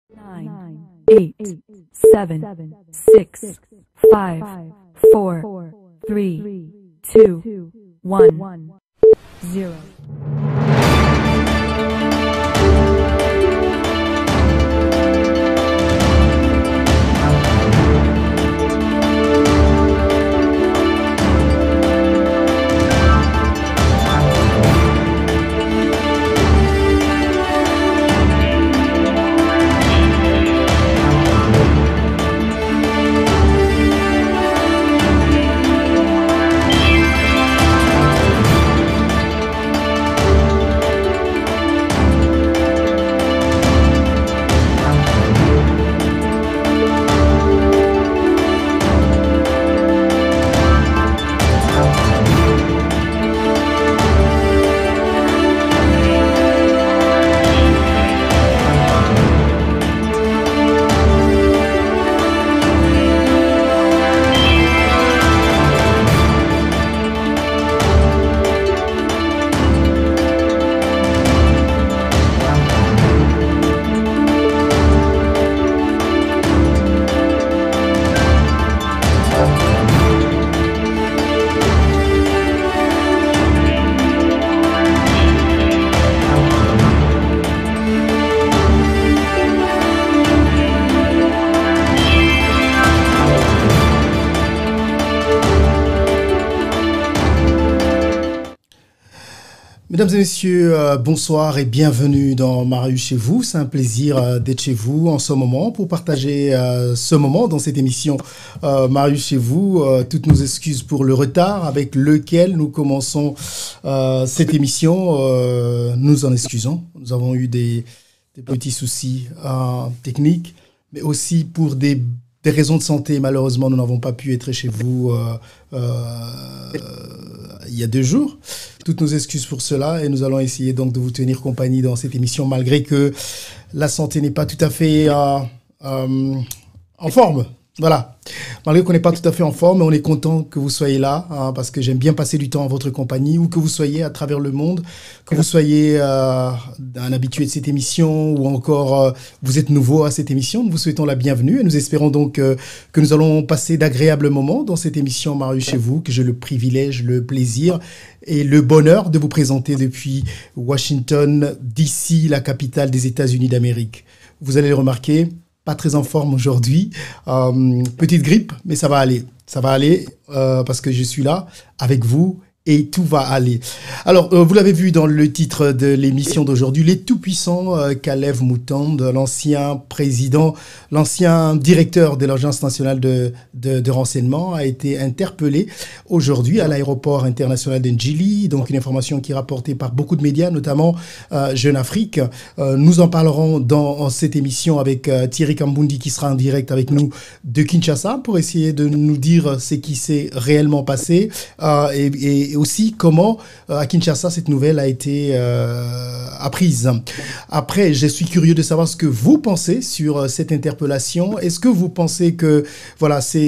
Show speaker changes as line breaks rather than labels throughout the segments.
9, 8, 7, 6, 5, 4, 3, 2, 1, 0.
Mesdames et messieurs, bonsoir et bienvenue dans Marius chez vous. C'est un plaisir d'être chez vous en ce moment pour partager ce moment dans cette émission Marius chez vous. Toutes nos excuses pour le retard avec lequel nous commençons cette émission. Nous en excusons. Nous avons eu des petits soucis techniques, mais aussi pour des raisons de santé. Malheureusement, nous n'avons pas pu être chez vous il y a 2 jours. Toutes nos excuses pour cela et nous allons essayer donc de vous tenir compagnie dans cette émission malgré que la santé n'est pas tout à fait en forme. Voilà. Malgré qu'on n'est pas tout à fait en forme, on est content que vous soyez là parce que j'aime bien passer du temps en votre compagnie où que vous soyez à travers le monde, que vous soyez un habitué de cette émission ou encore vous êtes nouveau à cette émission. Nous vous souhaitons la bienvenue et nous espérons donc que nous allons passer d'agréables moments dans cette émission Marius chez vous, que j'ai le privilège, le plaisir et le bonheur de vous présenter depuis Washington, D.C., la capitale des États-Unis d'Amérique. Vous allez le remarquer, pas très en forme aujourd'hui, petite grippe, mais ça va aller. Ça va aller parce que je suis là avec vous et tout va aller. Alors, vous l'avez vu dans le titre de l'émission d'aujourd'hui, les tout-puissants Kalev Mutond, l'ancien président, l'ancien directeur de l'Agence nationale de renseignement, a été interpellé aujourd'hui à l'aéroport international d'Ndjili. Donc, une information qui est rapportée par beaucoup de médias, notamment Jeune Afrique. Nous en parlerons dans cette émission avec Thierry Kambundi qui sera en direct avec nous de Kinshasa pour essayer de nous dire ce qui s'est réellement passé et aussi comment à Kinshasa cette nouvelle a été apprise. Après, je suis curieux de savoir ce que vous pensez sur cette interpellation. Est-ce que vous pensez que voilà, c'est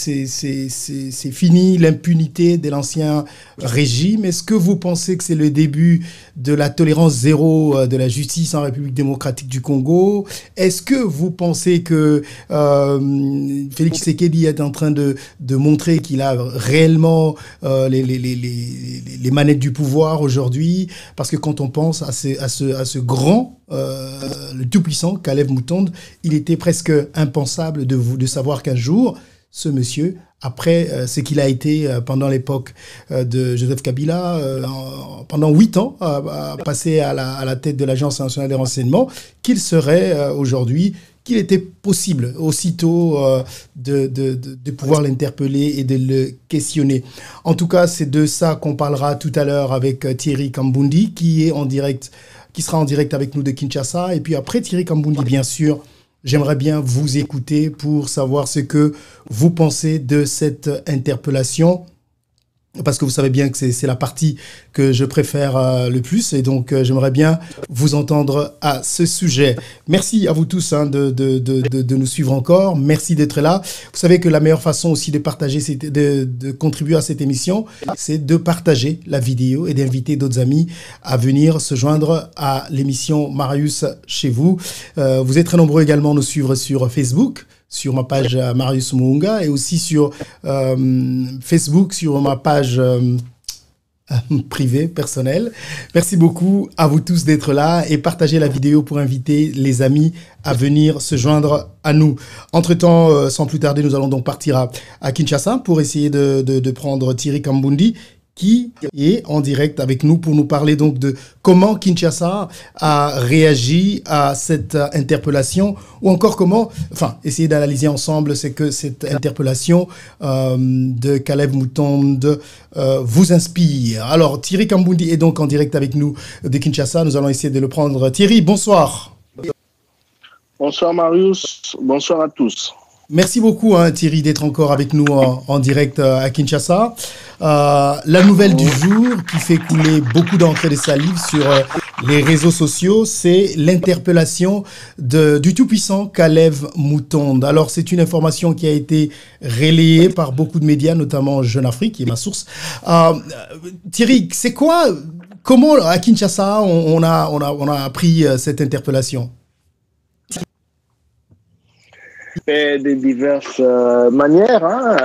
fini l'impunité de l'ancien régime? Est-ce que vous pensez que c'est le début de la tolérance zéro de la justice en République démocratique du Congo? Est-ce que vous pensez que Félix Tshisekedi est en train de montrer qu'il a réellement les manettes du pouvoir aujourd'hui? Parce que quand on pense à ce grand, le tout-puissant Kalev Mutond, il était presque impensable de savoir qu'un jour, ce monsieur, après ce qu'il a été pendant l'époque de Joseph Kabila, pendant 8 ans, passé à la tête de l'Agence nationale des renseignements, qu'il serait aujourd'hui, qu'il était possible aussitôt de pouvoir l'interpeller et de le questionner. En tout cas, c'est de ça qu'on parlera tout à l'heure avec Thierry Kambundi, qui sera en direct avec nous de Kinshasa. Et puis après Thierry Kambundi, bien sûr, j'aimerais bien vous écouter pour savoir ce que vous pensez de cette interpellation. parce que vous savez bien que c'est la partie que je préfère le plus, et donc j'aimerais bien vous entendre à ce sujet. Merci à vous tous de nous suivre encore. Merci d'être là. Vous savez que la meilleure façon aussi de partager, de contribuer à cette émission, c'est de partager la vidéo et d'inviter d'autres amis à venir se joindre à l'émission Marius chez vous. Vous êtes très nombreux également à nous suivre sur Facebook, sur ma page Marius Muunga, et aussi sur Facebook, sur ma page privée, personnelle. Merci beaucoup à vous tous d'être là, et partagez la vidéo pour inviter les amis à venir se joindre à nous. Entre-temps, sans plus tarder, nous allons donc partir à Kinshasa pour essayer de prendre Thierry Kambundi, qui est en direct avec nous pour nous parler donc de comment Kinshasa a réagi à cette interpellation, ou encore comment, enfin, essayer d'analyser ensemble c'est que cette interpellation de Caleb Moutonde vous inspire. Alors, Thierry Kambundi est donc en direct avec nous de Kinshasa. Nous allons essayer de le prendre. Thierry, bonsoir.
Bonsoir Marius, bonsoir à tous.
Merci beaucoup Thierry d'être encore avec nous en direct à Kinshasa. La nouvelle du jour qui fait couler beaucoup d'encre et de salive sur les réseaux sociaux, c'est l'interpellation du tout-puissant Caleb Moutonde. Alors c'est une information qui a été relayée par beaucoup de médias, notamment Jeune Afrique, qui est ma source. Thierry, c'est quoi, comment à Kinshasa on a appris cette interpellation?
De diverses manières.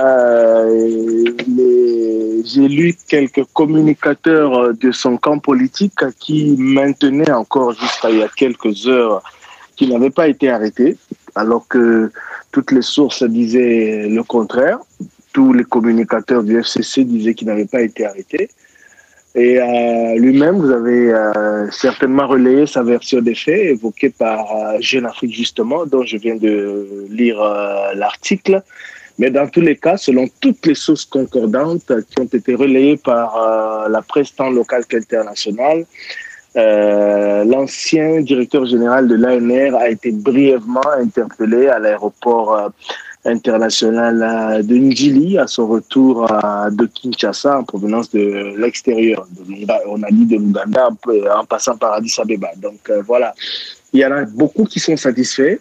J'ai lu quelques communicateurs de son camp politique qui maintenaient encore jusqu'à il y a quelques heures qu'il n'avait pas été arrêté, alors que toutes les sources disaient le contraire. Tous les communicateurs du FCC disaient qu'il n'avait pas été arrêté. Et lui-même, vous avez certainement relayé sa version des faits, évoquée par Jeune Afrique justement, dont je viens de lire l'article. Mais dans tous les cas, selon toutes les sources concordantes qui ont été relayées par la presse tant locale qu'internationale, l'ancien directeur général de l'ANR a été brièvement interpellé à l'aéroport international de Njili à son retour de Kinshasa en provenance de l'extérieur. On a dit de l'Ouganda en passant par Addis Abeba. Donc voilà, il y en a beaucoup qui sont satisfaits.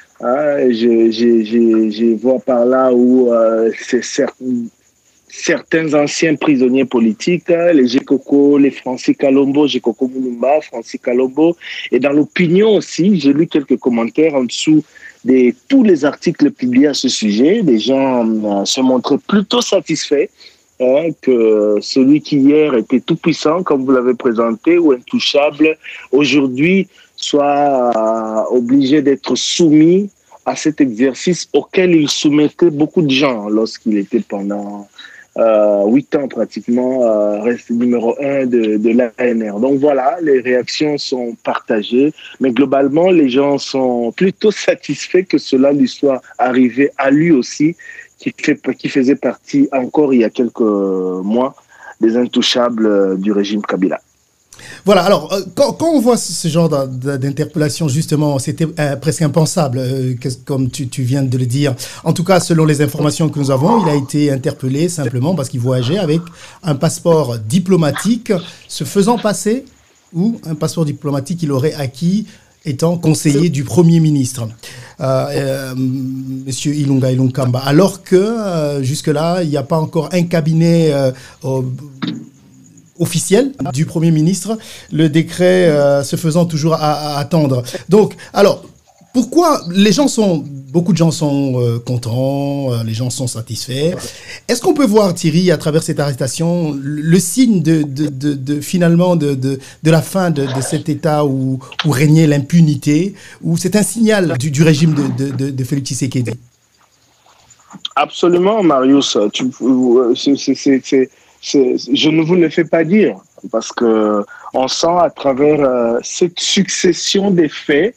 Je vois par là où c'est certains anciens prisonniers politiques, les Gekoko, les Francis Kalombo, Gekoko Mulumba, Francis Kalombo, et dans l'opinion aussi, j'ai lu quelques commentaires en dessous de tous les articles publiés à ce sujet. Les gens se montraient plutôt satisfaits que celui qui hier était tout puissant, comme vous l'avez présenté, ou intouchable, aujourd'hui soit obligé d'être soumis à cet exercice auquel il soumettait beaucoup de gens lorsqu'il était pendant 8 ans pratiquement reste numéro 1 de l'ANR. Donc voilà, les réactions sont partagées, mais globalement, les gens sont plutôt satisfaits que cela lui soit arrivé à lui aussi, qui faisait partie encore il y a quelques mois des intouchables du régime Kabila.
Voilà, alors, quand on voit ce genre d'interpellation, justement, c'était presque impensable, comme tu viens de le dire. En tout cas, selon les informations que nous avons, il a été interpellé simplement parce qu'il voyageait avec un passeport diplomatique, se faisant passer, ou un passeport diplomatique qu'il aurait acquis étant conseiller du Premier ministre, Monsieur Ilunga Ilunkamba, alors que jusque-là, il n'y a pas encore un cabinet officiel du Premier ministre, le décret se faisant toujours à attendre. Donc, alors, pourquoi beaucoup de gens sont contents, les gens sont satisfaits. Est-ce qu'on peut voir, Thierry, à travers cette arrestation, le signe finalement de la fin de cet état où régnait l'impunité, ou c'est un signal du régime de Félix Tshisekedi?
Absolument, Marius. Je ne vous le fais pas dire, parce que on sent à travers cette succession des faits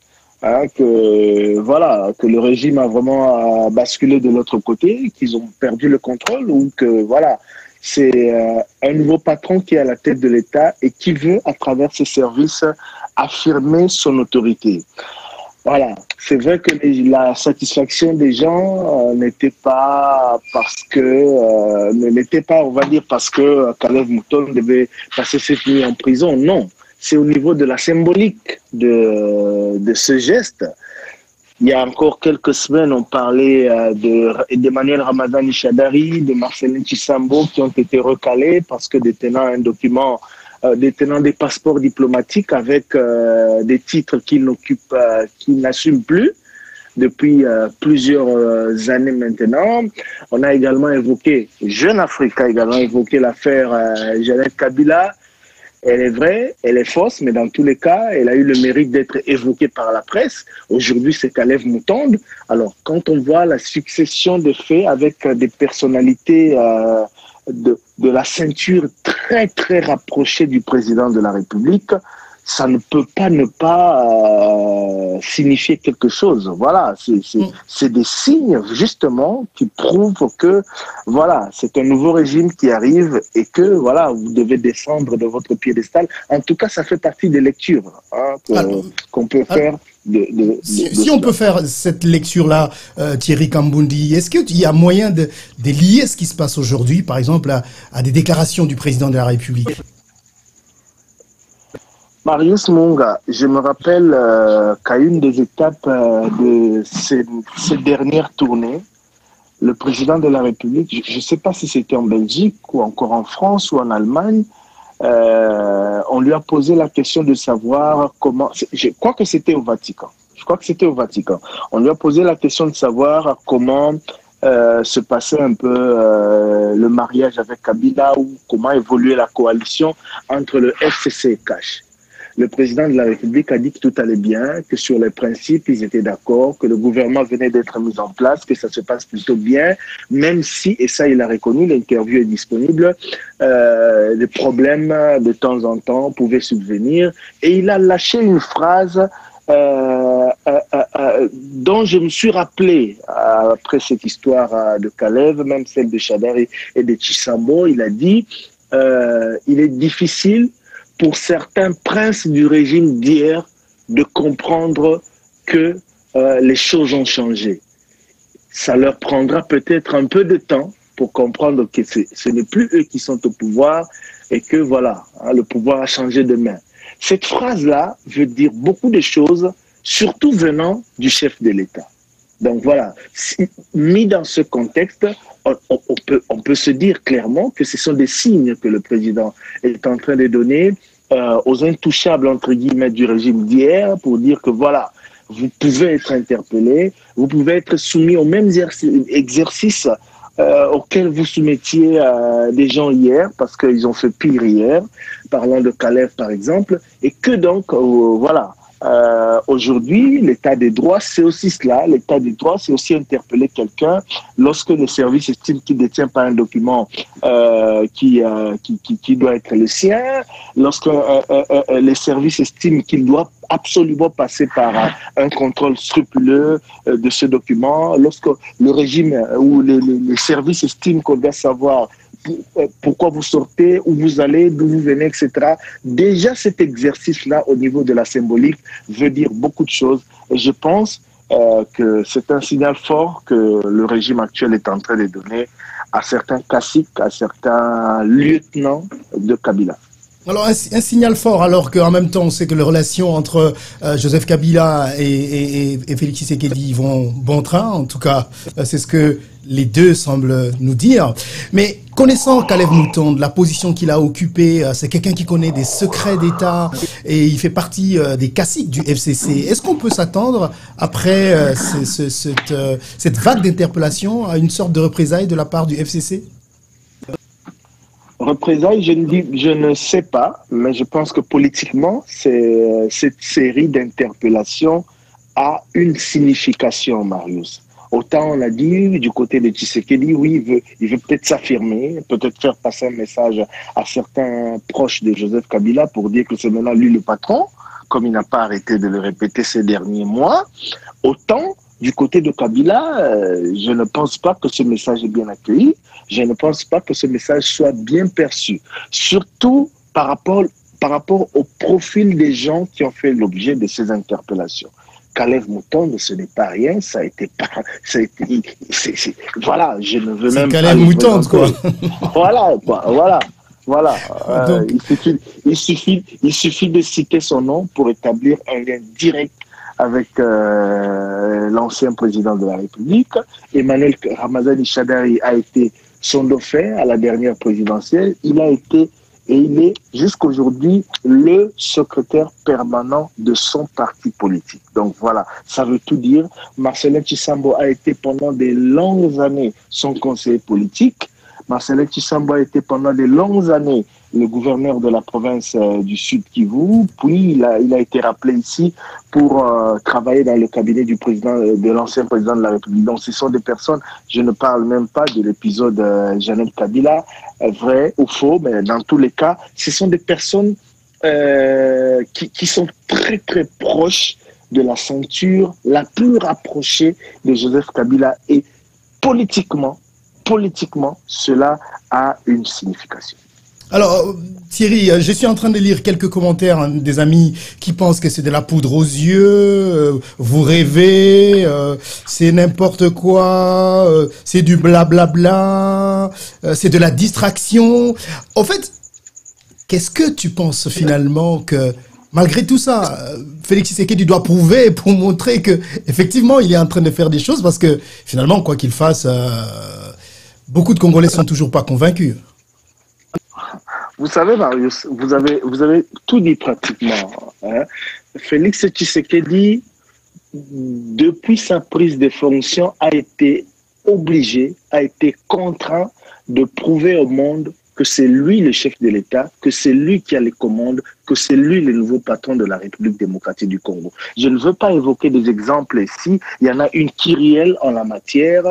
que le régime a vraiment basculé de l'autre côté, qu'ils ont perdu le contrôle, ou que voilà, c'est un nouveau patron qui est à la tête de l'État et qui veut, à travers ses services, affirmer son autorité. Voilà, c'est vrai que la satisfaction des gens n'était pas parce que, n'était pas, on va dire, parce que Kalev Mouton devait passer cette nuit en prison. Non, c'est au niveau de la symbolique de ce geste. Il y a encore quelques semaines, on parlait d'Emmanuel Ramadan Chadari, de Marcelin Chisambo qui ont été recalés parce que détenant un document, détenant des passeports diplomatiques avec des titres qu'ils n'occupent, qu'ils n'assument plus depuis plusieurs années maintenant. On a également évoqué, Jeune Afrique a également évoqué l'affaire Jeannette Kabila. Elle est vraie, elle est fausse, mais dans tous les cas, elle a eu le mérite d'être évoquée par la presse. Aujourd'hui, c'est Kalev Moutonde. Alors, quand on voit la succession de faits avec des personnalités de la ceinture très, très rapprochée du président de la République, ça ne peut pas ne pas signifier quelque chose. Voilà, c'est des signes justement qui prouvent que voilà, c'est un nouveau régime qui arrive et que voilà, vous devez descendre de votre piédestal. En tout cas, ça fait partie des lectures qu'on peut faire.
Si on peut faire cette lecture-là, Thierry Kamboundi, est-ce qu'il y a moyen de lier ce qui se passe aujourd'hui, par exemple, à des déclarations du président de la République?
Marius Munga, je me rappelle qu'à une des étapes de ces dernières tournées, le président de la République, je ne sais pas si c'était en Belgique ou encore en France ou en Allemagne, on lui a posé la question de savoir comment... Je crois que c'était au Vatican. On lui a posé la question de savoir comment se passait un peu le mariage avec Kabila ou comment évoluait la coalition entre le FCC et Cash. Le président de la République a dit que tout allait bien, que sur les principes, ils étaient d'accord, que le gouvernement venait d'être mis en place, que ça se passe plutôt bien, même si, et ça il a reconnu, l'interview est disponible, des problèmes de temps en temps pouvaient subvenir. Et il a lâché une phrase dont je me suis rappelé après cette histoire de Kalev, même celle de Chadari et de Chisambo. Il a dit il est difficile pour certains princes du régime d'hier de comprendre que les choses ont changé. Ça leur prendra peut-être un peu de temps pour comprendre que ce n'est plus eux qui sont au pouvoir et que voilà, le pouvoir a changé de main. Cette phrase-là veut dire beaucoup de choses, surtout venant du chef de l'État. Donc voilà, mis dans ce contexte, on peut se dire clairement que ce sont des signes que le président est en train de donner aux intouchables, entre guillemets, du régime d'hier pour dire que voilà, vous pouvez être interpellé, vous pouvez être soumis aux mêmes exercices auxquels vous soumettiez des gens hier, parce qu'ils ont fait pire hier, parlant de Kalev par exemple, et que donc, voilà, aujourd'hui, l'état des droits, c'est aussi cela. L'état des droits, c'est aussi interpeller quelqu'un lorsque le service estime qu'il ne détient pas un document qui doit être le sien, lorsque les services estiment qu'il doit absolument passer par un contrôle scrupuleux de ce document, lorsque le régime ou les services estiment qu'on doit savoir pourquoi vous sortez, où vous allez, d'où vous venez, etc. Déjà, cet exercice-là, au niveau de la symbolique, veut dire beaucoup de choses. Et je pense que c'est un signal fort que le régime actuel est en train de donner à certains caciques, à certains lieutenants de Kabila.
Alors, un signal fort, alors qu'en même temps, on sait que les relations entre Joseph Kabila et Félix Tshisekedi vont bon train. En tout cas, c'est ce que les deux semblent nous dire. Mais connaissant Kalev Moutonde, la position qu'il a occupée, c'est quelqu'un qui connaît des secrets d'État et il fait partie des caciques du FCC. Est-ce qu'on peut s'attendre, après cette vague d'interpellation, à une sorte de représailles de la part du FCC?
Représailles, je ne sais pas, mais je pense que politiquement, cette série d'interpellations a une signification, Marius. Autant on a dit du côté de Tshisekedi, oui, il veut peut-être s'affirmer, peut-être faire passer un message à certains proches de Joseph Kabila pour dire que c'est maintenant lui le patron, comme il n'a pas arrêté de le répéter ces derniers mois. Autant du côté de Kabila, je ne pense pas que ce message est bien accueilli. Je ne pense pas que ce message soit bien perçu. Surtout par rapport au profil des gens qui ont fait l'objet de ces interpellations. Kalev Moutonde, ce n'est pas rien, ça a été pas, voilà, je ne veux même pas.
Kalev Moutonde, quoi.
Voilà, quoi, voilà.
Donc,
Il suffit de citer son nom pour établir un lien direct avec l'ancien président de la République. Emmanuel Ramazani Chadari a été son dauphin à la dernière présidentielle. Il a été et il est jusqu'aujourd'hui le secrétaire permanent de son parti politique. Donc voilà, ça veut tout dire. Marcellin Tshisambo a été pendant de longues années son conseiller politique. Marcellin Tshisambo a été pendant de longues années le gouverneur de la province du Sud Kivu, puis il a été rappelé ici pour travailler dans le cabinet du président, de l'ancien président de la République. Donc ce sont des personnes, je ne parle même pas de l'épisode Jeannette Kabila, vrai ou faux, mais dans tous les cas, ce sont des personnes qui sont très très proches de la ceinture la plus rapprochée de Joseph Kabila, et politiquement, cela a une signification.
Alors, Thierry, je suis en train de lire quelques commentaires des amis qui pensent que c'est de la poudre aux yeux, vous rêvez, c'est n'importe quoi, c'est du blablabla, c'est de la distraction. En fait, qu'est-ce que tu penses finalement que, malgré tout ça, Félix Tshisekedi doit prouver pour montrer que effectivement il est en train de faire des choses, parce que finalement, quoi qu'il fasse, beaucoup de Congolais sont toujours pas convaincus.
Vous savez, Marius, vous avez tout dit pratiquement. Hein. Félix Tshisekedi, depuis sa prise de fonction, a été obligé, a été contraint de prouver au monde que c'est lui le chef de l'État, que c'est lui qui a les commandes, que c'est lui le nouveau patron de la République démocratique du Congo. Je ne veux pas évoquer des exemples ici, il y en a une kyrielle en la matière.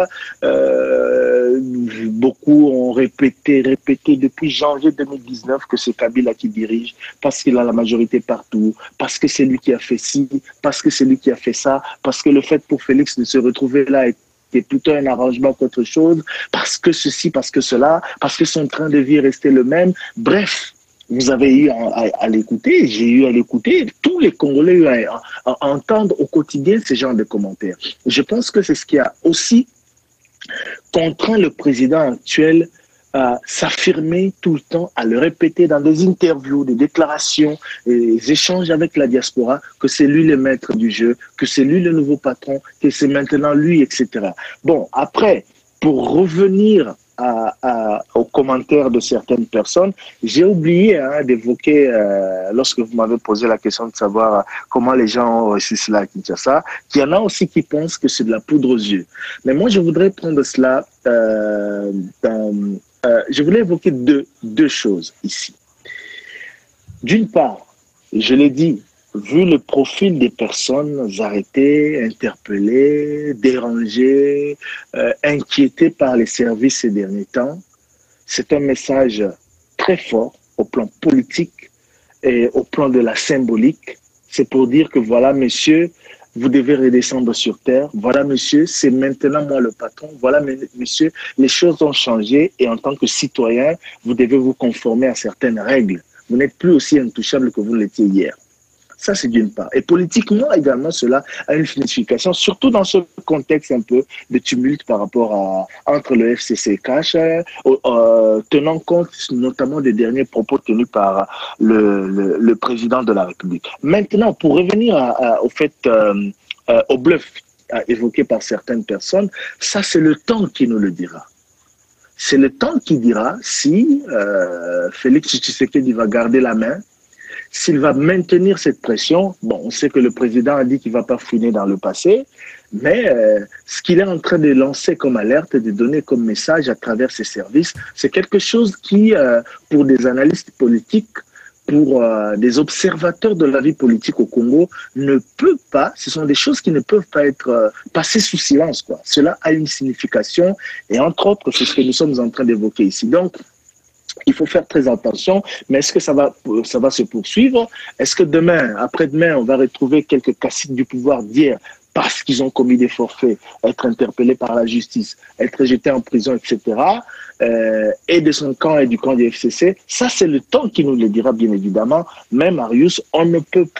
Beaucoup ont répété depuis janvier 2019 que c'est Kabila qui dirige, parce qu'il a la majorité partout, parce que c'est lui qui a fait ci, parce que c'est lui qui a fait ça, parce que le fait pour Félix de se retrouver là est plutôt un arrangement qu'autre chose, parce que ceci, parce que cela, parce que son train de vie est resté le même. Bref, vous avez eu à l'écouter, j'ai eu à l'écouter, tous les Congolais ont eu à entendre au quotidien ce genre de commentaires. Je pense que c'est ce qui a aussi contraint le président actuel à s'affirmer tout le temps, à le répéter dans des interviews, des déclarations, des échanges avec la diaspora, que c'est lui le maître du jeu, que c'est lui le nouveau patron, que c'est maintenant lui, etc. Bon, après, pour revenir aux commentaires de certaines personnes, j'ai oublié d'évoquer, lorsque vous m'avez posé la question de savoir comment les gens ont reçu cela à Kinshasa, qu'il y en a aussi qui pensent que c'est de la poudre aux yeux. Mais moi, je voudrais prendre cela je voulais évoquer deux choses ici. D'une part, je l'ai dit, vu le profil des personnes arrêtées, interpellées, dérangées, inquiétées par les services ces derniers temps, c'est un message très fort au plan politique et au plan de la symbolique. C'est pour dire que voilà, messieurs, vous devez redescendre sur terre. Voilà, monsieur, c'est maintenant moi le patron. Voilà, monsieur, les choses ont changé et en tant que citoyen, vous devez vous conformer à certaines règles. Vous n'êtes plus aussi intouchable que vous l'étiez hier. Ça, c'est d'une part. Et politiquement, également, cela a une signification, surtout dans ce contexte un peu de tumulte par rapport entre le FCC-CACH, tenant compte notamment des derniers propos tenus par le président de la République. Maintenant, pour revenir au bluff évoqué par certaines personnes, ça, c'est le temps qui nous le dira. C'est le temps qui dira si Félix Tshisekedi va garder la main, s'il va maintenir cette pression. Bon, on sait que le président a dit qu'il ne va pas fouiner dans le passé, mais ce qu'il est en train de lancer comme alerte et de donner comme message à travers ses services, c'est quelque chose qui, pour des analystes politiques, pour des observateurs de la vie politique au Congo, ne peut pas, ce sont des choses qui ne peuvent pas être passées sous silence, quoi. Cela a une signification et entre autres, c'est ce que nous sommes en train d'évoquer ici. Donc, il faut faire très attention, mais est-ce que ça va se poursuivre? Est-ce que demain, après-demain, on va retrouver quelques caciques du pouvoir d'hier parce qu'ils ont commis des forfaits, être interpellés par la justice, être jetés en prison, etc., et de son camp et du camp du FCC? Ça, c'est le temps qui nous le dira, bien évidemment. Mais Marius, on ne peut pas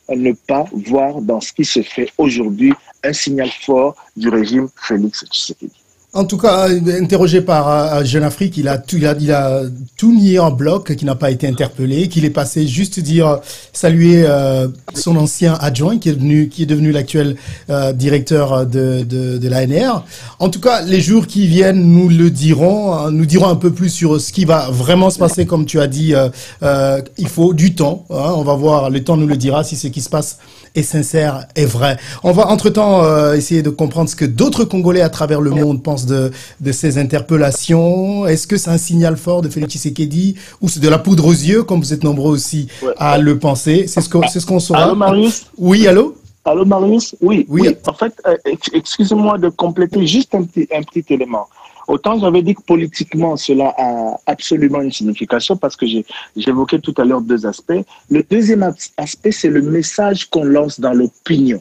ne pas voir dans ce qui se fait aujourd'hui un signal fort du régime Félix Tshisekedi.
En tout cas, interrogé par Jeune Afrique, il a tout nié en bloc, qu'il n'a pas été interpellé, qu'il est passé juste dire saluer son ancien adjoint qui est devenu l'actuel directeur de l'ANR. En tout cas, les jours qui viennent nous diront un peu plus sur ce qui va vraiment se passer, comme tu as dit. Il faut du temps. Hein, on va voir, le temps nous le dira si ce qui se passe est sincère et vrai. On va entre-temps essayer de comprendre ce que d'autres Congolais à travers le monde pensent de ces interpellations. Est-ce que c'est un signal fort de Félix Tshisekedi ou c'est de la poudre aux yeux, comme vous êtes nombreux aussi à le penser? C'est ce qu'on saura.
Allô, Marius?
Oui, allô?
Allô, Marius? Oui. En fait, excusez-moi de compléter juste un petit élément. Autant j'avais dit que politiquement, cela a absolument une signification parce que j'évoquais tout à l'heure deux aspects. Le deuxième aspect, c'est le message qu'on lance dans l'opinion.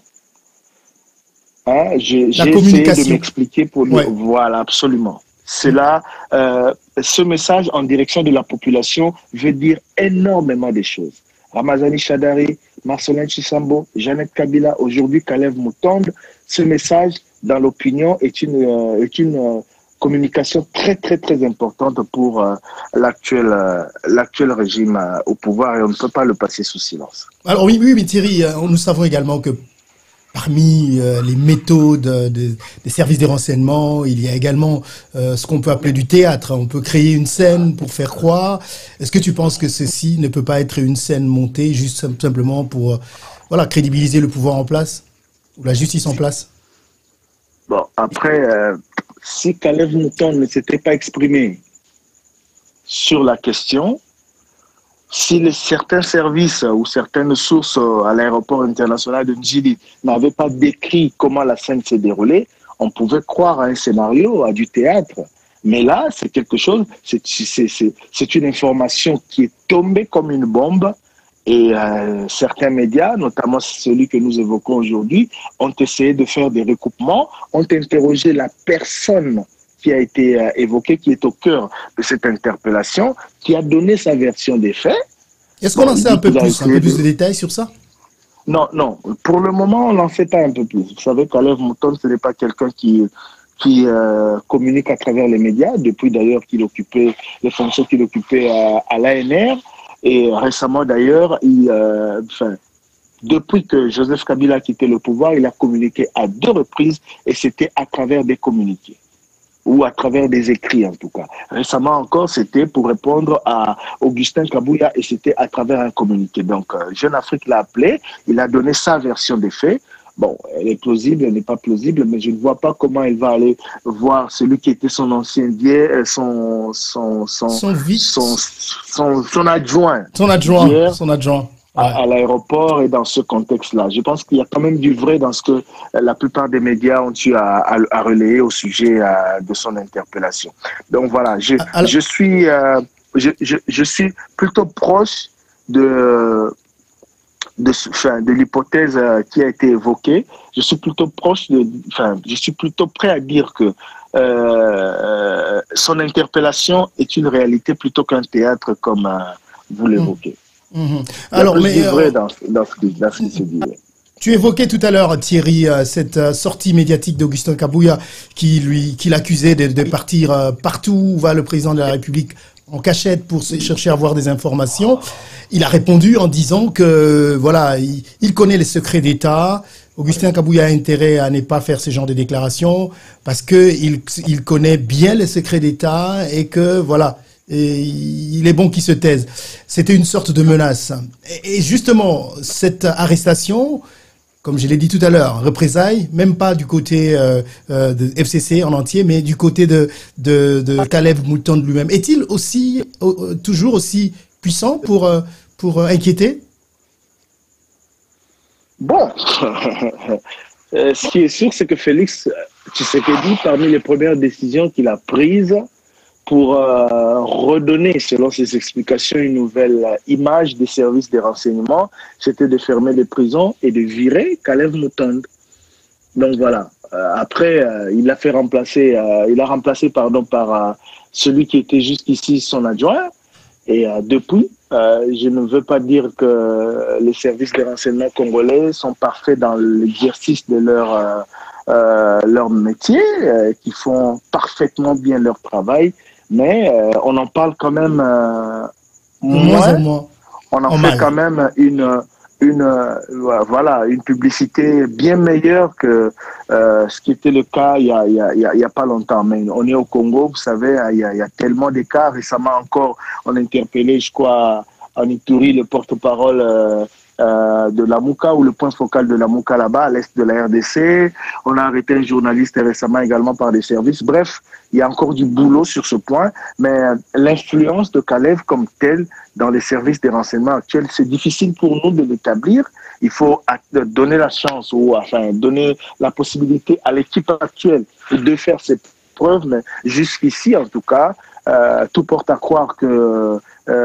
Hein, j'ai essayé de m'expliquer pour lui. Voilà, absolument. Cela, ce message en direction de la population veut dire énormément de choses. Ramazani Chadari, Marcelin Chisambo, Jeannette Kabila, aujourd'hui Kalev Moutonde, ce message dans l'opinion est une communication très, très, très importante pour l'actuel régime au pouvoir et on ne peut pas le passer sous silence.
Alors oui, mais Thierry, nous savons également que parmi les méthodes des services des renseignements, il y a également ce qu'on peut appeler du théâtre. On peut créer une scène pour faire croire. Est-ce que tu penses que ceci ne peut pas être une scène montée juste simplement pour crédibiliser le pouvoir en place ou la justice en place?
Bon, après, si Kalev Mouton ne s'était pas exprimé sur la question, si certains services ou certaines sources à l'aéroport international de Ndjili n'avaient pas décrit comment la scène s'est déroulée, on pouvait croire à un scénario, à du théâtre. Mais là, c'est quelque chose, c'est une information qui est tombée comme une bombe. Et certains médias, notamment celui que nous évoquons aujourd'hui, ont essayé de faire des recoupements, ont interrogé la personne qui a été évoquée, qui est au cœur de cette interpellation, qui a donné sa version des faits. Est-ce qu'on
en sait un peu plus de détails sur ça?
Non. Pour le moment, on n'en sait pas un peu plus. Vous savez, Kalev Mouton, ce n'est pas quelqu'un qui communique à travers les médias, depuis d'ailleurs qu'il occupait les fonctions qu'il occupait à l'ANR. Et récemment, d'ailleurs, depuis que Joseph Kabila a quitté le pouvoir, il a communiqué à 2 reprises et c'était à travers des communiqués ou à travers des écrits en tout cas. Récemment encore, c'était pour répondre à Augustin Kabouya et c'était à travers un communiqué. Donc, Jeune Afrique l'a appelé, il a donné sa version des faits. Bon, elle est plausible, elle n'est pas plausible, mais je ne vois pas comment elle va aller voir celui qui était son ancien son adjoint.
Son adjoint.
À l'aéroport et dans ce contexte-là. Je pense qu'il y a quand même du vrai dans ce que la plupart des médias ont eu à relayer au sujet de son interpellation. Donc voilà, je suis plutôt proche de l'hypothèse qui a été évoquée. Je suis plutôt prêt à dire que son interpellation est une réalité plutôt qu'un théâtre comme vous l'évoquez.
Alors, mais
vrai dans ce qui se dit.
Tu évoquais tout à l'heure, Thierry, cette sortie médiatique d'Augustin Kabouya qui l'accusait de partir partout où va le président de la République en cachette pour chercher à avoir des informations. Il a répondu en disant que voilà, il connaît les secrets d'État. Augustin Kabouya a intérêt à ne pas faire ce genre de déclarations parce que il connaît bien les secrets d'État et que voilà. Et il est bon qu'il se taise. C'était une sorte de menace. Et justement, cette arrestation, comme je l'ai dit tout à l'heure, représailles, même pas du côté de FCC en entier, mais du côté de Kalev Mouton lui-même. Est-il toujours aussi puissant pour inquiéter?
Bon, ce qui est sûr, c'est que Félix Tshisekedi, parmi les premières décisions qu'il a prises, pour redonner, selon ses explications, une nouvelle image des services de renseignement, c'était de fermer les prisons et de virer Kalev Mouton. Donc voilà. Après, il a remplacé par celui qui était jusqu'ici son adjoint. Et depuis, je ne veux pas dire que les services de renseignement congolais sont parfaits dans l'exercice de leur métier, qui font parfaitement bien leur travail, mais on en parle quand même moins. On en fait quand même une publicité bien meilleure que ce qui était le cas il y a pas longtemps. Mais on est au Congo, vous savez, il y a tellement d'écarts. Récemment encore, on a interpellé, je crois, en Ituri, le porte-parole de la Mouka, ou le point focal de la Mouka là-bas, à l'est de la RDC. On a arrêté un journaliste récemment également par des services. Bref, il y a encore du boulot sur ce point, mais l'influence de Kalev comme telle dans les services des renseignements actuels, c'est difficile pour nous de l'établir. Il faut donner la chance, ou enfin donner la possibilité à l'équipe actuelle de faire ses preuves, mais jusqu'ici, en tout cas, tout porte à croire que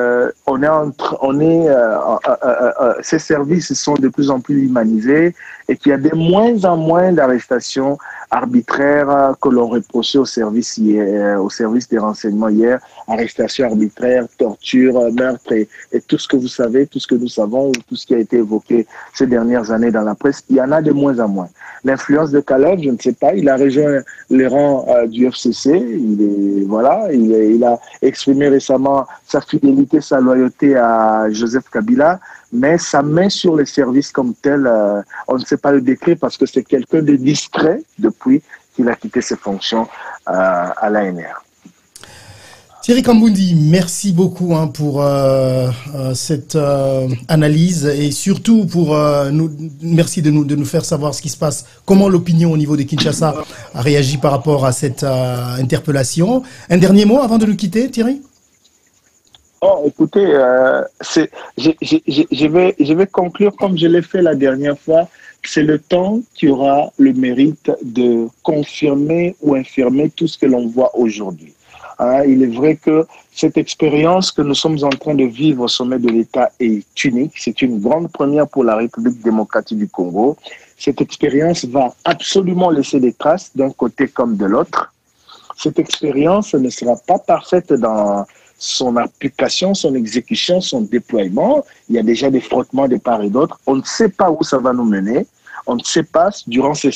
ces services sont de plus en plus humanisés et qu'il y a de moins en moins d'arrestations arbitraires que l'on reprochait au service des renseignements hier. Arrestations arbitraires, torture, meurtre et tout ce que vous savez, tout ce que nous savons, ou tout ce qui a été évoqué ces dernières années dans la presse, il y en a de moins en moins. L'influence de Kalev, je ne sais pas, il a rejoint les rangs du FCC, il a exprimé récemment sa fidélité, sa loyauté à Joseph Kabila, mais sa main sur les services comme tel, on ne sait pas le décrire parce que c'est quelqu'un de discret depuis qu'il a quitté ses fonctions à l'ANR.
Thierry Kamboundi, merci beaucoup pour cette analyse et surtout merci de nous faire savoir ce qui se passe, comment l'opinion au niveau de Kinshasa a réagi par rapport à cette interpellation. Un dernier mot avant de nous quitter, Thierry?
Oh, écoutez, je vais conclure comme je l'ai fait la dernière fois. C'est le temps qui aura le mérite de confirmer ou infirmer tout ce que l'on voit aujourd'hui. Il est vrai que cette expérience que nous sommes en train de vivre au sommet de l'État est unique. C'est une grande première pour la République démocratique du Congo. Cette expérience va absolument laisser des traces d'un côté comme de l'autre. Cette expérience ne sera pas parfaite dans son application, son exécution, son déploiement. Il y a déjà des frottements de part et d'autre. On ne sait pas où ça va nous mener. On ne sait pas durant ces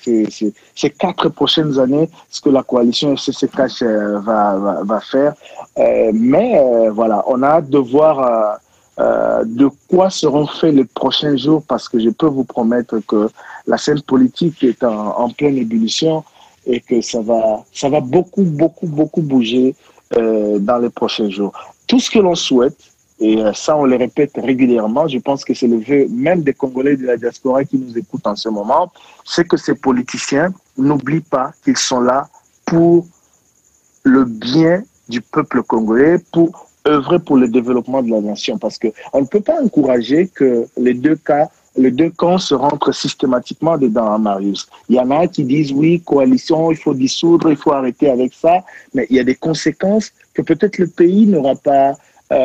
4 prochaines années ce que la coalition FCC-Cash va faire. Mais voilà, on a hâte de voir de quoi seront faits les prochains jours, parce que je peux vous promettre que la scène politique est en pleine ébullition et que ça va beaucoup bouger dans les prochains jours. Tout ce que l'on souhaite, et ça on le répète régulièrement, je pense que c'est le vœu même des Congolais de la diaspora qui nous écoutent en ce moment, c'est que ces politiciens n'oublient pas qu'ils sont là pour le bien du peuple congolais, pour œuvrer pour le développement de la nation, parce qu'on ne peut pas encourager que les deux camps se rentrent systématiquement dedans, Marius. Il y en a qui disent oui, coalition, il faut dissoudre, il faut arrêter avec ça, mais il y a des conséquences que peut-être le pays n'aura pas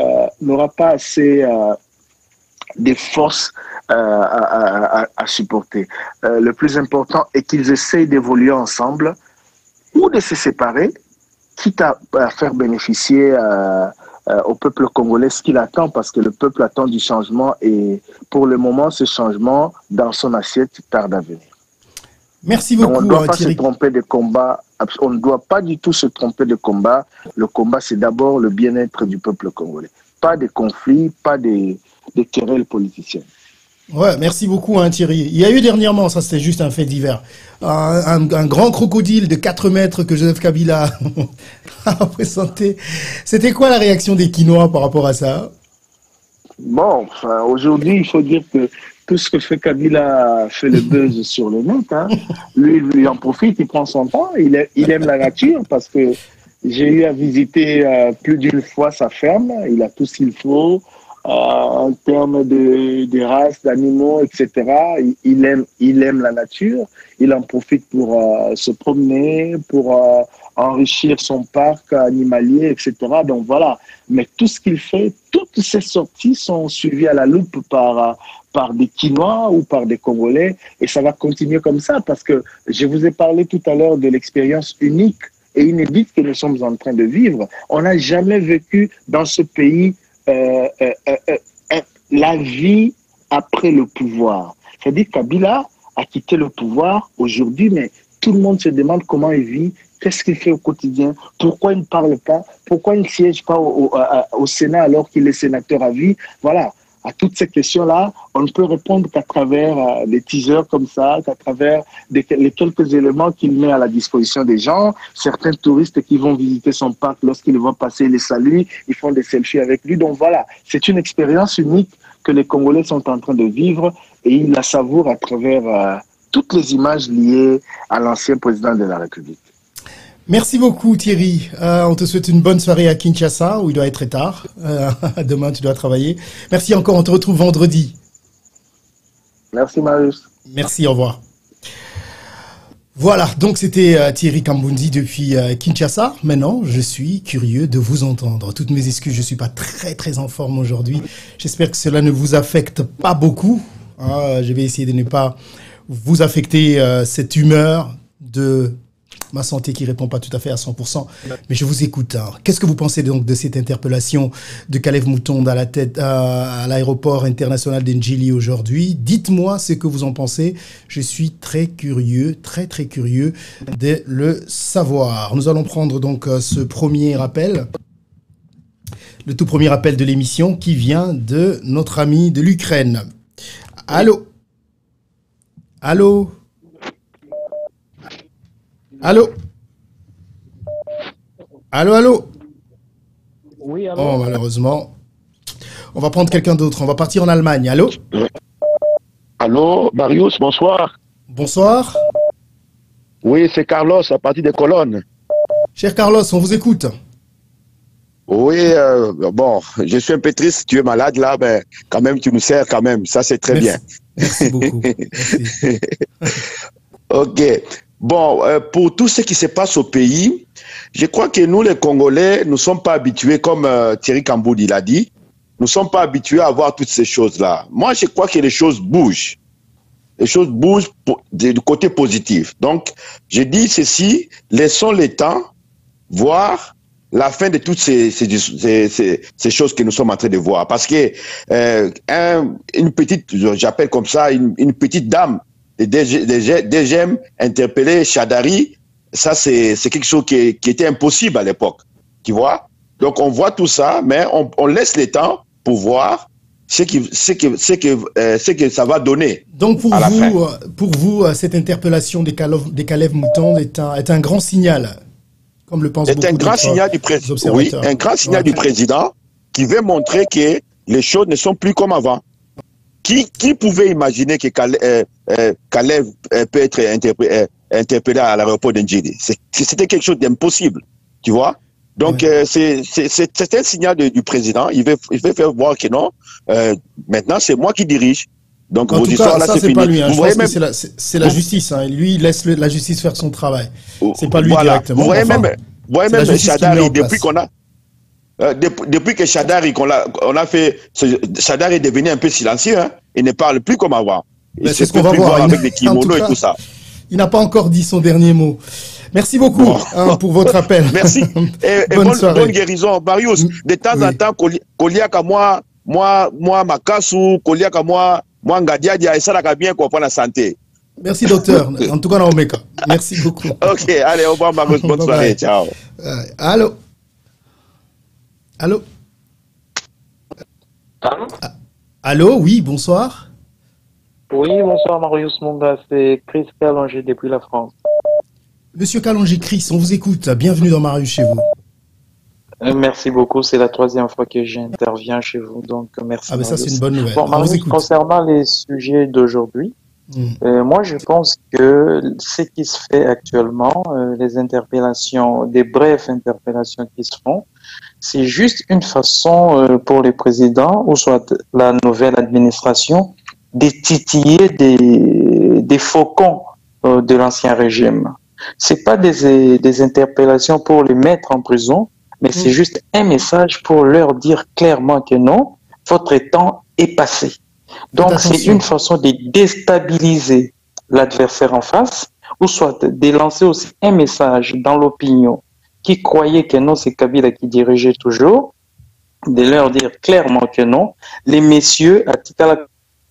assez des forces à supporter. Le plus important est qu'ils essayent d'évoluer ensemble ou de se séparer, quitte à faire bénéficier au peuple congolais ce qu'il attend, parce que le peuple attend du changement et pour le moment, ce changement dans son assiette tarde à venir.
Merci beaucoup.
Donc, on ne doit pas se tromper de combat. On ne doit pas du tout se tromper de combat. Le combat, c'est d'abord le bien-être du peuple congolais. Pas de conflits, pas de querelles politiciennes.
Ouais, merci beaucoup Thierry. Il y a eu dernièrement, ça c'était juste un fait divers, un grand crocodile de 4 mètres que Joseph Kabila a présenté. C'était quoi la réaction des Kinois par rapport à ça?
Bon, aujourd'hui, il faut dire que tout ce que fait Kabila fait le buzz sur le net. Lui, il en profite, il prend son temps, il aime la nature, parce que j'ai eu à visiter plus d'une fois sa ferme, il a tout ce qu'il faut. En termes de races, d'animaux, etc. Il aime la nature. Il en profite pour se promener, pour enrichir son parc animalier, etc. Donc voilà. Mais tout ce qu'il fait, toutes ses sorties sont suivies à la loupe par des Kinois ou par des Congolais. Et ça va continuer comme ça, parce que je vous ai parlé tout à l'heure de l'expérience unique et inédite que nous sommes en train de vivre. On n'a jamais vécu dans ce pays la vie après le pouvoir. C'est-à-dire que Kabila a quitté le pouvoir aujourd'hui, mais tout le monde se demande comment il vit, qu'est-ce qu'il fait au quotidien, pourquoi il ne parle pas, pourquoi il ne siège pas au Sénat alors qu'il est sénateur à vie. Voilà. À toutes ces questions-là, on ne peut répondre qu'à travers des teasers comme ça, qu'à travers les quelques éléments qu'il met à la disposition des gens. Certains touristes qui vont visiter son parc, lorsqu'ils vont passer, les saluent, ils font des selfies avec lui. Donc voilà, c'est une expérience unique que les Congolais sont en train de vivre et ils la savourent à travers toutes les images liées à l'ancien président de la République.
Merci beaucoup Thierry. On te souhaite une bonne soirée à Kinshasa où il doit être très tard. Demain tu dois travailler. Merci encore, on te retrouve vendredi.
Merci Marius.
Merci, au revoir. Voilà, donc c'était Thierry Kamboundi depuis Kinshasa. Maintenant, je suis curieux de vous entendre. Toutes mes excuses, je suis pas très en forme aujourd'hui. J'espère que cela ne vous affecte pas beaucoup. Je vais essayer de ne pas vous affecter cette humeur de ma santé qui répond pas tout à fait à 100%. Mais je vous écoute. Qu'est-ce que vous pensez donc de cette interpellation de Kalev Moutonde à la tête à l'aéroport international d'Ndjili aujourd'hui? Dites-moi ce que vous en pensez. Je suis très curieux de le savoir. Nous allons prendre donc ce premier appel. Le tout premier appel de l'émission qui vient de notre ami de l'Ukraine. Allô? Allô? Allô? Allô, allô?
Oui, allô?
Oh, malheureusement. On va prendre quelqu'un d'autre. On va partir en Allemagne. Allô?
Allô, Marius, bonsoir.
Bonsoir.
Oui, c'est Carlos, à partir des colonnes.
Cher Carlos, on vous écoute.
Oui, bon, je suis un peu triste, tu es malade là, mais quand même, tu nous sers quand même. Ça, c'est très bien.
Merci beaucoup. Merci.
Ok. Bon, pour tout ce qui se passe au pays, je crois que nous, les Congolais, nous ne sommes pas habitués, comme Thierry Kamboundi l'a dit, nous ne sommes pas habitués à voir toutes ces choses-là. Moi, je crois que les choses bougent. Les choses bougent du côté positif. Donc, je dis ceci, laissons le temps voir la fin de toutes ces choses que nous sommes en train de voir. Parce que une petite, j'appelle comme ça, une petite dame, DGM interpellé Chadari, ça c'est quelque chose qui était impossible à l'époque, tu vois. Donc on voit tout ça, mais on laisse le temps pour voir ce que ça va donner.
Donc pour vous, cette interpellation des Kalev Moutonde est un grand signal, comme le pense beaucoup
d'autres. C'est un grand signal du président. Oui, un grand signal du président qui veut montrer que les choses ne sont plus comme avant. Qui pouvait imaginer que Kalev peut être interpellé à l'aéroport d'Ndjili? C'était quelque chose d'impossible, tu vois. Donc, c'est un signal du président. Il veut faire voir que non, maintenant, c'est moi qui dirige. Donc,
en tout cas, ça, c'est pas lui. Hein. Je pense que c'est la justice. Hein. Lui, il laisse la justice faire son travail. C'est pas lui directement.
Vous voyez même Chadari, depuis qu'on a... depuis que Chadari, on a fait, Chadari est devenu un peu silencieux, hein. Il ne parle plus comme avant.
C'est ce qu'on va voir
avec des kimonos et tout ça.
Il n'a pas encore dit son dernier mot. Merci beaucoup pour votre appel.
Merci. Et bonne guérison. Marius, de temps en temps, Koliaka moi Makasu, Koliaka moi Ngadiadia, et ça l'a bien comprendre la santé.
Merci docteur. En tout cas, Naomeka. Merci beaucoup.
Ok, allez, au revoir Marius, bonne soirée. Ciao.
Allô? Allô?
Allô?
Allô, oui, bonsoir.
Oui, bonsoir Marius Monga, c'est Chris Kalonji depuis la France.
Monsieur Kalonji, Chris, on vous écoute. Bienvenue dans Marius chez vous.
Merci beaucoup, c'est la 3e fois que j'interviens chez vous, donc merci.
Ah ben ça c'est une bonne nouvelle.
Bon, Marius, concernant les sujets d'aujourd'hui, moi je pense que ce qui se fait actuellement, les interpellations, des brèves interpellations qui se font, c'est juste une façon pour les présidents, ou soit la nouvelle administration, de titiller des faucons de l'ancien régime. C'est pas des interpellations pour les mettre en prison, mais c'est juste un message pour leur dire clairement que non, votre temps est passé. Donc c'est une façon de déstabiliser l'adversaire en face, ou soit de lancer aussi un message dans l'opinion qui croyaient que non, c'est Kabila qui dirigeait toujours, de leur dire clairement que non. Les messieurs, à Tikala,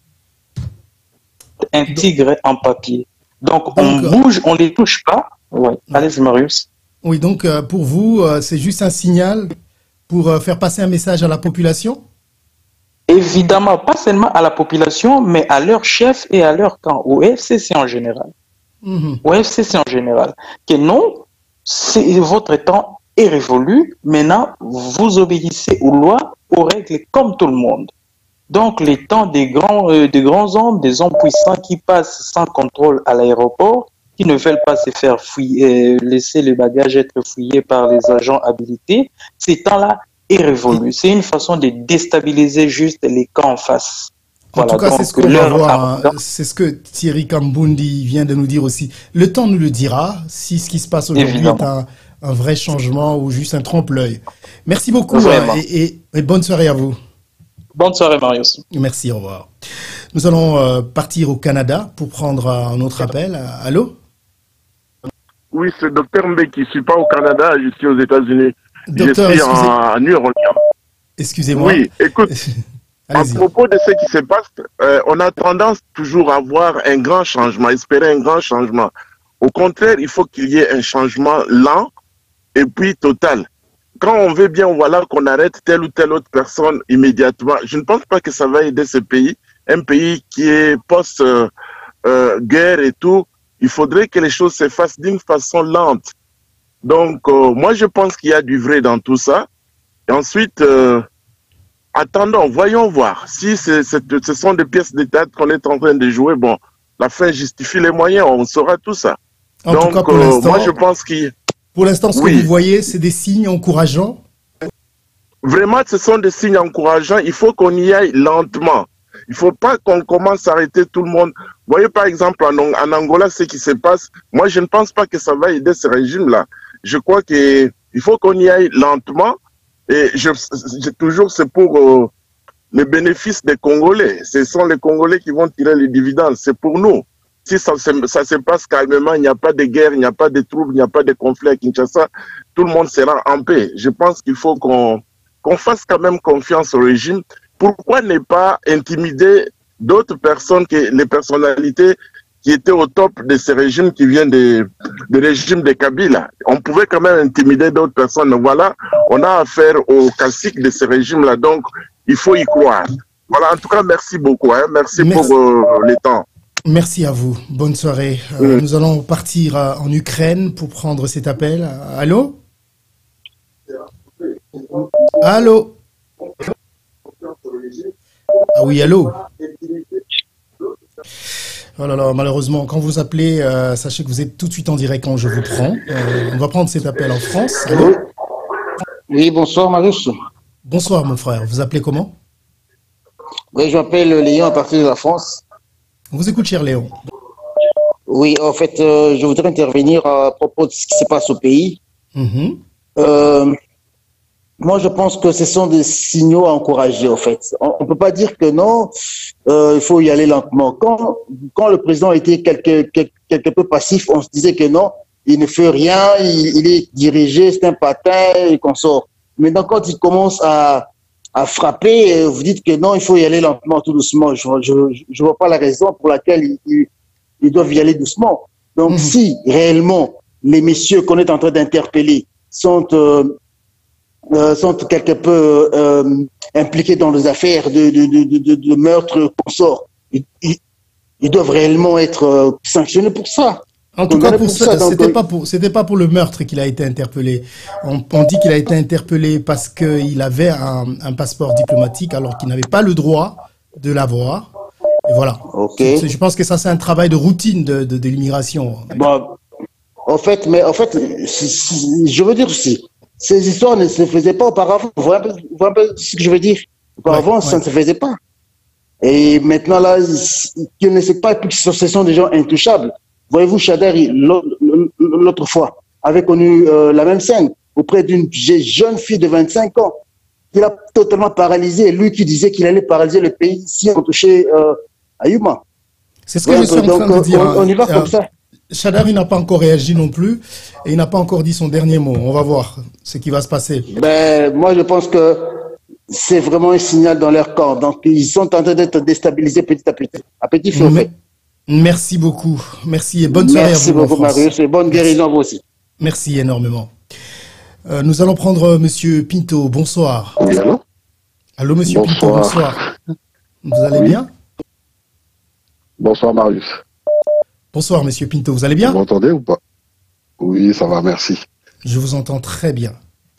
un tigre en papier. Donc on bouge, on les touche pas. Ouais. Allez, Marius.
Oui, donc pour vous, c'est juste un signal pour faire passer un message à la population?
Évidemment, pas seulement à la population, mais à leur chef et à leur camp, au FCC en général. Au FCC en général. Que non, votre temps est révolu. Maintenant, vous obéissez aux lois, aux règles comme tout le monde. Donc, les temps des grands hommes, des hommes puissants qui passent sans contrôle à l'aéroport, qui ne veulent pas se faire fouiller, laisser les bagages être fouillés par les agents habilités, ces temps-là est révolu. C'est une façon de déstabiliser juste les camps en face.
En tout cas, c'est ce qu'on va voir. C'est ce que Thierry Kambundi vient de nous dire aussi. Le temps nous le dira si ce qui se passe aujourd'hui est un vrai changement ou juste un trompe-l'œil. Merci beaucoup et bonne soirée à vous.
Bonne soirée, Marius.
Merci, au revoir. Nous allons partir au Canada pour prendre un autre appel. Allô?
Oui, c'est Dr Mbe qui ne suis pas au Canada, je suis aux États-Unis. Je suis à New Orleans.
Excusez-moi.
Oui, écoute, à propos de ce qui se passe, on a tendance toujours à voir un grand changement, espérer un grand changement. Au contraire, il faut qu'il y ait un changement lent et puis total. Quand on veut bien, voilà, qu'on arrête telle ou telle autre personne immédiatement, je ne pense pas que ça va aider ce pays, un pays qui est post-guerre et tout. Il faudrait que les choses se fassent d'une façon lente. Donc, moi, je pense qu'il y a du vrai dans tout ça. Et ensuite, attendons, voyons voir. Si ce sont des pièces de théâtre qu'on est en train de jouer, bon, la fin justifie les moyens, on saura tout ça.
En tout cas, pour
moi, je pense qu'il...
Pour l'instant, ce que vous voyez, c'est des signes encourageants?
Vraiment, ce sont des signes encourageants. Il faut qu'on y aille lentement. Il ne faut pas qu'on commence à arrêter tout le monde. Vous voyez, par exemple, en Angola, ce qui se passe, moi, je ne pense pas que ça va aider ce régime-là. Je crois qu'il faut qu'on y aille lentement. Et toujours, c'est pour les bénéfices des Congolais. Ce sont les Congolais qui vont tirer les dividendes. C'est pour nous. Si ça se passe calmement, il n'y a pas de guerre, il n'y a pas de troubles, il n'y a pas de conflit à Kinshasa, tout le monde sera en paix. Je pense qu'il faut qu'on fasse quand même confiance au régime. Pourquoi ne pas intimider d'autres personnes, que les personnalités qui étaient au top de ce régime qui vient du régime de Kabila? On pouvait quand même intimider d'autres personnes. Voilà, on a affaire au classique de ce régime-là, donc il faut y croire. Voilà, en tout cas, merci beaucoup. Merci pour le temps.
Merci à vous. Bonne soirée. Nous allons partir en Ukraine pour prendre cet appel. Allô? Allô? Ah oui, allô? Oh là là, malheureusement, quand vous appelez, sachez que vous êtes tout de suite en direct quand je vous prends. On va prendre cet appel en France. Allô?
Oui, bonsoir Marius.
Bonsoir mon frère. Vous appelez comment?
Oui, je m'appelle Léon à partir de la France.
On vous écoute, cher Léon.
Oui, en fait, je voudrais intervenir à propos de ce qui se passe au pays. Moi, je pense que ce sont des signaux à encourager, en fait. On ne peut pas dire que non, il faut y aller lentement. Quand le président était quelque peu passif, on se disait que non, il ne fait rien, il est dirigé, c'est un patin et qu'on sort. Maintenant, quand il commence à frapper, vous dites que non, il faut y aller lentement, tout doucement. Je vois pas la raison pour laquelle ils doivent y aller doucement. Donc, si réellement les messieurs qu'on est en train d'interpeller sont quelque peu impliqués dans les affaires de meurtre consort, ils doivent réellement être sanctionnés pour ça.
En tout cas, pour ça, c'était pas pour le meurtre qu'il a été interpellé. On dit qu'il a été interpellé parce qu'il avait un passeport diplomatique alors qu'il n'avait pas le droit de l'avoir. Et voilà.
Okay.
Je pense que ça, c'est un travail de routine de l'immigration.
Bon, en fait, je veux dire aussi, ces histoires ne se faisaient pas auparavant. Vous voyez un peu ce que je veux dire? Auparavant, ça ne se faisait pas. Et maintenant, là, qu'ils ne savent pas que ce sont des gens intouchables. Voyez-vous, Chader, l'autre fois, avait connu la même scène auprès d'une jeune fille de 25 ans qui l'a totalement paralysé. Lui qui disait qu'il allait paralyser le pays si on touchait à Yuma.
C'est ce que je suis en train de dire.
On y va comme ça.
Chadari n'a pas encore réagi non plus et il n'a pas encore dit son dernier mot. On va voir ce qui va se passer.
Ben, moi, je pense que c'est vraiment un signal dans leur camp. Donc, ils sont en train d'être déstabilisés petit à petit. À petit feu fait.
Merci beaucoup. Merci et bonne soirée à vous.
Merci beaucoup, Marius, et bonne guérison à vous aussi.
Merci énormément. Nous allons prendre Monsieur Pinto. Bonsoir.
Oui, allô?
Allô, Monsieur Pinto, bonsoir. Vous allez bien?
Bonsoir, Marius.
Bonsoir, Monsieur Pinto. Vous allez bien?
Vous m'entendez ou pas? Oui, ça va, merci.
Je vous entends très bien.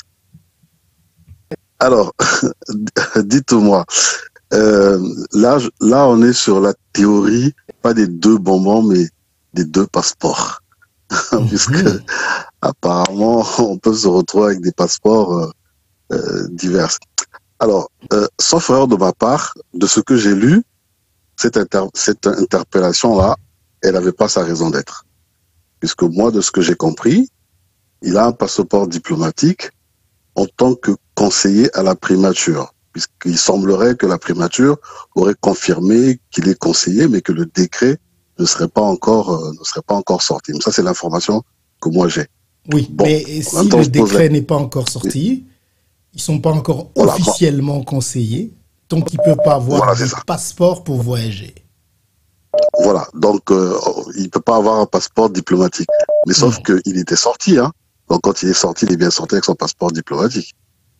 Alors, dites-moi, là, on est sur la théorie, pas des 2 bonbons, mais des 2 passeports. Puisque, apparemment, on peut se retrouver avec des passeports divers. Alors, sauf erreur de ma part, de ce que j'ai lu, cette interpellation-là, elle n'avait pas sa raison d'être. Puisque moi, de ce que j'ai compris, il a un passeport diplomatique en tant que conseiller à la primature. Puisqu'il semblerait que la primature aurait confirmé qu'il est conseiller, mais que le décret ne serait pas encore sorti. Mais ça, c'est l'information que moi j'ai.
Oui, bon, mais si le décret n'est pas encore sorti, ils ne sont pas encore officiellement conseillers, donc ils ne peuvent pas avoir de passeport pour voyager.
Voilà, donc il ne peut pas avoir un passeport diplomatique. Mais sauf qu'il était sorti, hein. Donc quand il est sorti, il est bien sorti avec son passeport diplomatique.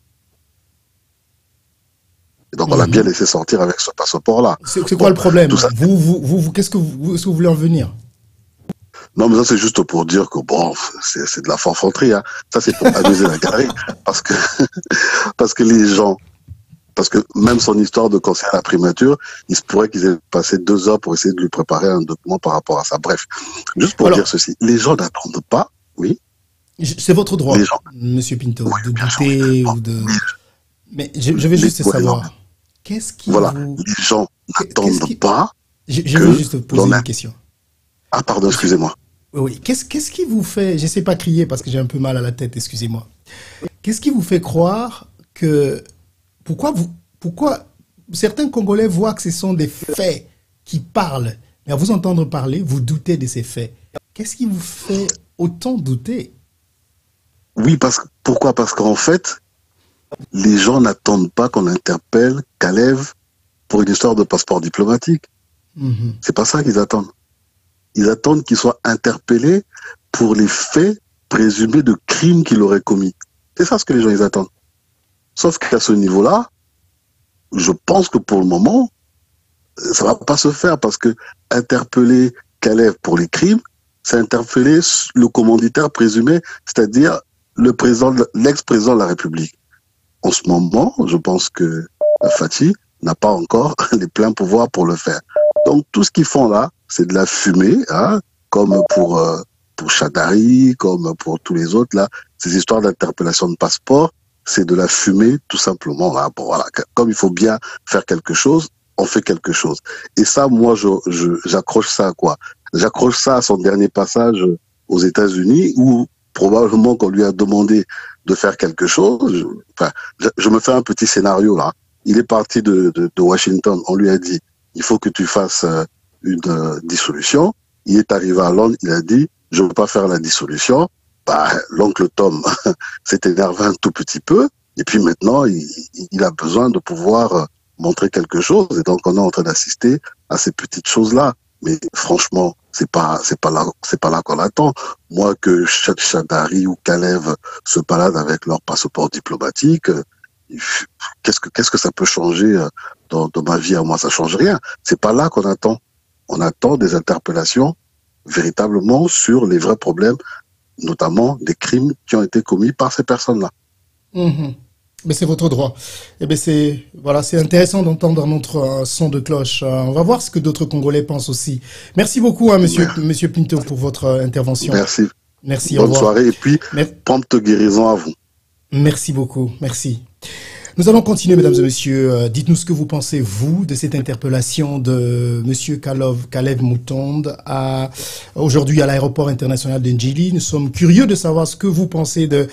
Et donc on l'a bien laissé sortir avec ce passeport-là.
C'est quoi le problème? Qu'est-ce que vous voulez en venir?
Non, mais ça c'est juste pour dire que bon, c'est de la forfanterie, hein. Ça c'est pour amuser la galerie. Parce que les gens, parce que même son histoire de conseiller à la primature, il se pourrait qu'ils aient passé 2 heures pour essayer de lui préparer un document par rapport à ça. Bref, juste pour dire ceci, les gens n'attendent pas, oui.
C'est votre droit, Monsieur Pinto, de douter ou de... Mais je vais juste savoir, qu'est-ce qui vous...
Les gens n'attendent pas...
Je vais juste poser une question.
Ah, pardon, excusez-moi.
Oui, qu'est-ce qui vous fait... Je ne sais pas crier parce que j'ai un peu mal à la tête, excusez-moi. Qu'est-ce qui vous fait croire que... Pourquoi certains Congolais voient que ce sont des faits qui parlent, mais à vous entendre parler, vous doutez de ces faits. Qu'est-ce qui vous fait autant douter?
Oui, pourquoi? Parce qu'en fait, les gens n'attendent pas qu'on interpelle Kalev pour une histoire de passeport diplomatique. C'est pas ça qu'ils attendent. Ils attendent qu'il soit interpellé pour les faits présumés de crimes qu'il aurait commis. C'est ça ce que les gens ils attendent. Sauf qu'à ce niveau-là, je pense que pour le moment, ça va pas se faire parce que interpeller Kalev pour les crimes, c'est interpeller le commanditaire présumé, c'est-à-dire l'ex-président de la République. En ce moment, je pense que Fati n'a pas encore les pleins pouvoirs pour le faire. Donc tout ce qu'ils font là, c'est de la fumée, hein, comme pour Chadari, comme pour tous les autres là, ces histoires d'interpellation de passeport, c'est de la fumée tout simplement. Hein. Bon, voilà, comme il faut bien faire quelque chose, on fait quelque chose. Et ça, moi, j'accroche ça à quoi? J'accroche ça à son dernier passage aux États-Unis où probablement qu'on lui a demandé de faire quelque chose. Je me fais un petit scénario là. Il est parti de Washington. On lui a dit, il faut que tu fasses une dissolution. Il est arrivé à Londres. Il a dit, je ne veux pas faire la dissolution. L'oncle Tom s'est énervé un tout petit peu. Et puis maintenant, il a besoin de pouvoir montrer quelque chose. Et donc, on est en train d'assister à ces petites choses-là. Mais franchement, c'est pas là qu'on attend. Moi, que Chadari ou Kalev se baladent avec leur passeport diplomatique, qu'est-ce que ça peut changer dans ma vie à moi? Ça change rien. C'est pas là qu'on attend. On attend des interpellations véritablement sur les vrais problèmes, notamment des crimes qui ont été commis par ces personnes-là.
Mais c'est votre droit. Et ben c'est intéressant d'entendre notre son de cloche. On va voir ce que d'autres Congolais pensent aussi. Merci beaucoup, Monsieur Pinto, pour votre intervention.
Merci.
Merci.
Bonne soirée et puis prompte guérison à vous.
Merci beaucoup. Merci. Nous allons continuer, mesdames et messieurs. Dites-nous ce que vous pensez, vous, de cette interpellation de Monsieur Kalev Moutonde aujourd'hui à l'aéroport international d'Ndjili. Nous sommes curieux de savoir ce que vous pensez de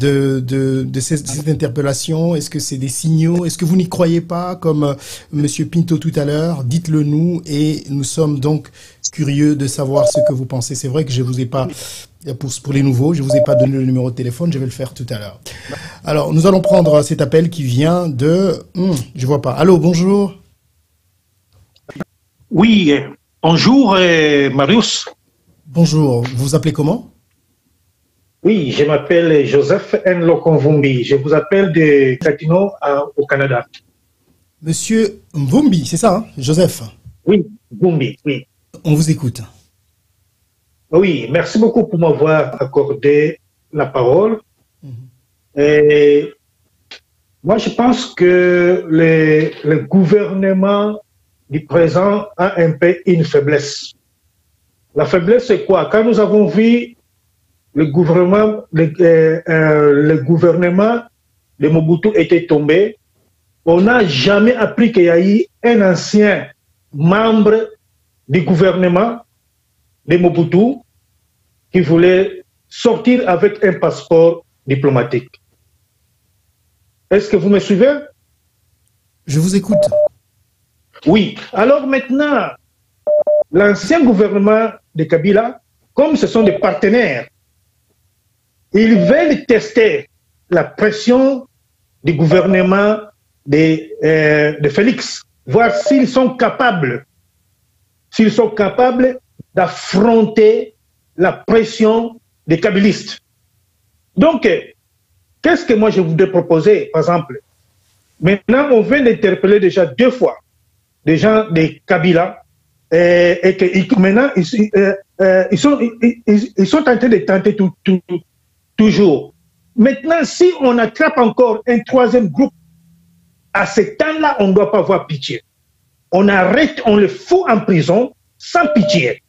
cette interpellation. Est-ce que c'est des signaux? Est-ce que vous n'y croyez pas, comme Monsieur Pinto tout à l'heure? Dites-le nous et nous sommes donc curieux de savoir ce que vous pensez. C'est vrai que je vous ai pas, pour les nouveaux, je vous ai pas donné le numéro de téléphone, je vais le faire tout à l'heure. Alors, nous allons prendre cet appel qui vient de, je vois pas. Allô, bonjour.
Oui, bonjour Marius.
Bonjour, vous vous appelez comment?
Oui, je m'appelle Joseph N. Lokonvumbi. Je vous appelle de Gatineau au Canada.
Monsieur Mvumbi, c'est ça, hein, Joseph?
Oui, Mvumbi, oui.
On vous écoute.
Oui, merci beaucoup pour m'avoir accordé la parole. Et moi, je pense que le gouvernement du présent a un peu une faiblesse. La faiblesse, c'est quoi? Quand nous avons vu le gouvernement de Mobutu était tombé, on n'a jamais appris qu'il y a eu un ancien membre du gouvernement de Mobutu qui voulait sortir avec un passeport diplomatique. Est-ce que vous me suivez?
Je vous écoute.
Oui. Alors maintenant, l'ancien gouvernement de Kabila, comme ce sont des partenaires, ils veulent tester la pression du gouvernement de Félix, voir s'ils sont capables d'affronter la pression des kabylistes. Donc, qu'est-ce que moi je voudrais proposer, par exemple? Maintenant, on vient d'interpeller déjà 2 fois des gens de Kabila et que maintenant, ils sont en train de tenter toujours. Maintenant, si on attrape encore un 3e groupe, à ce temps-là, on ne doit pas avoir pitié. On arrête, on le fout en prison sans pitié.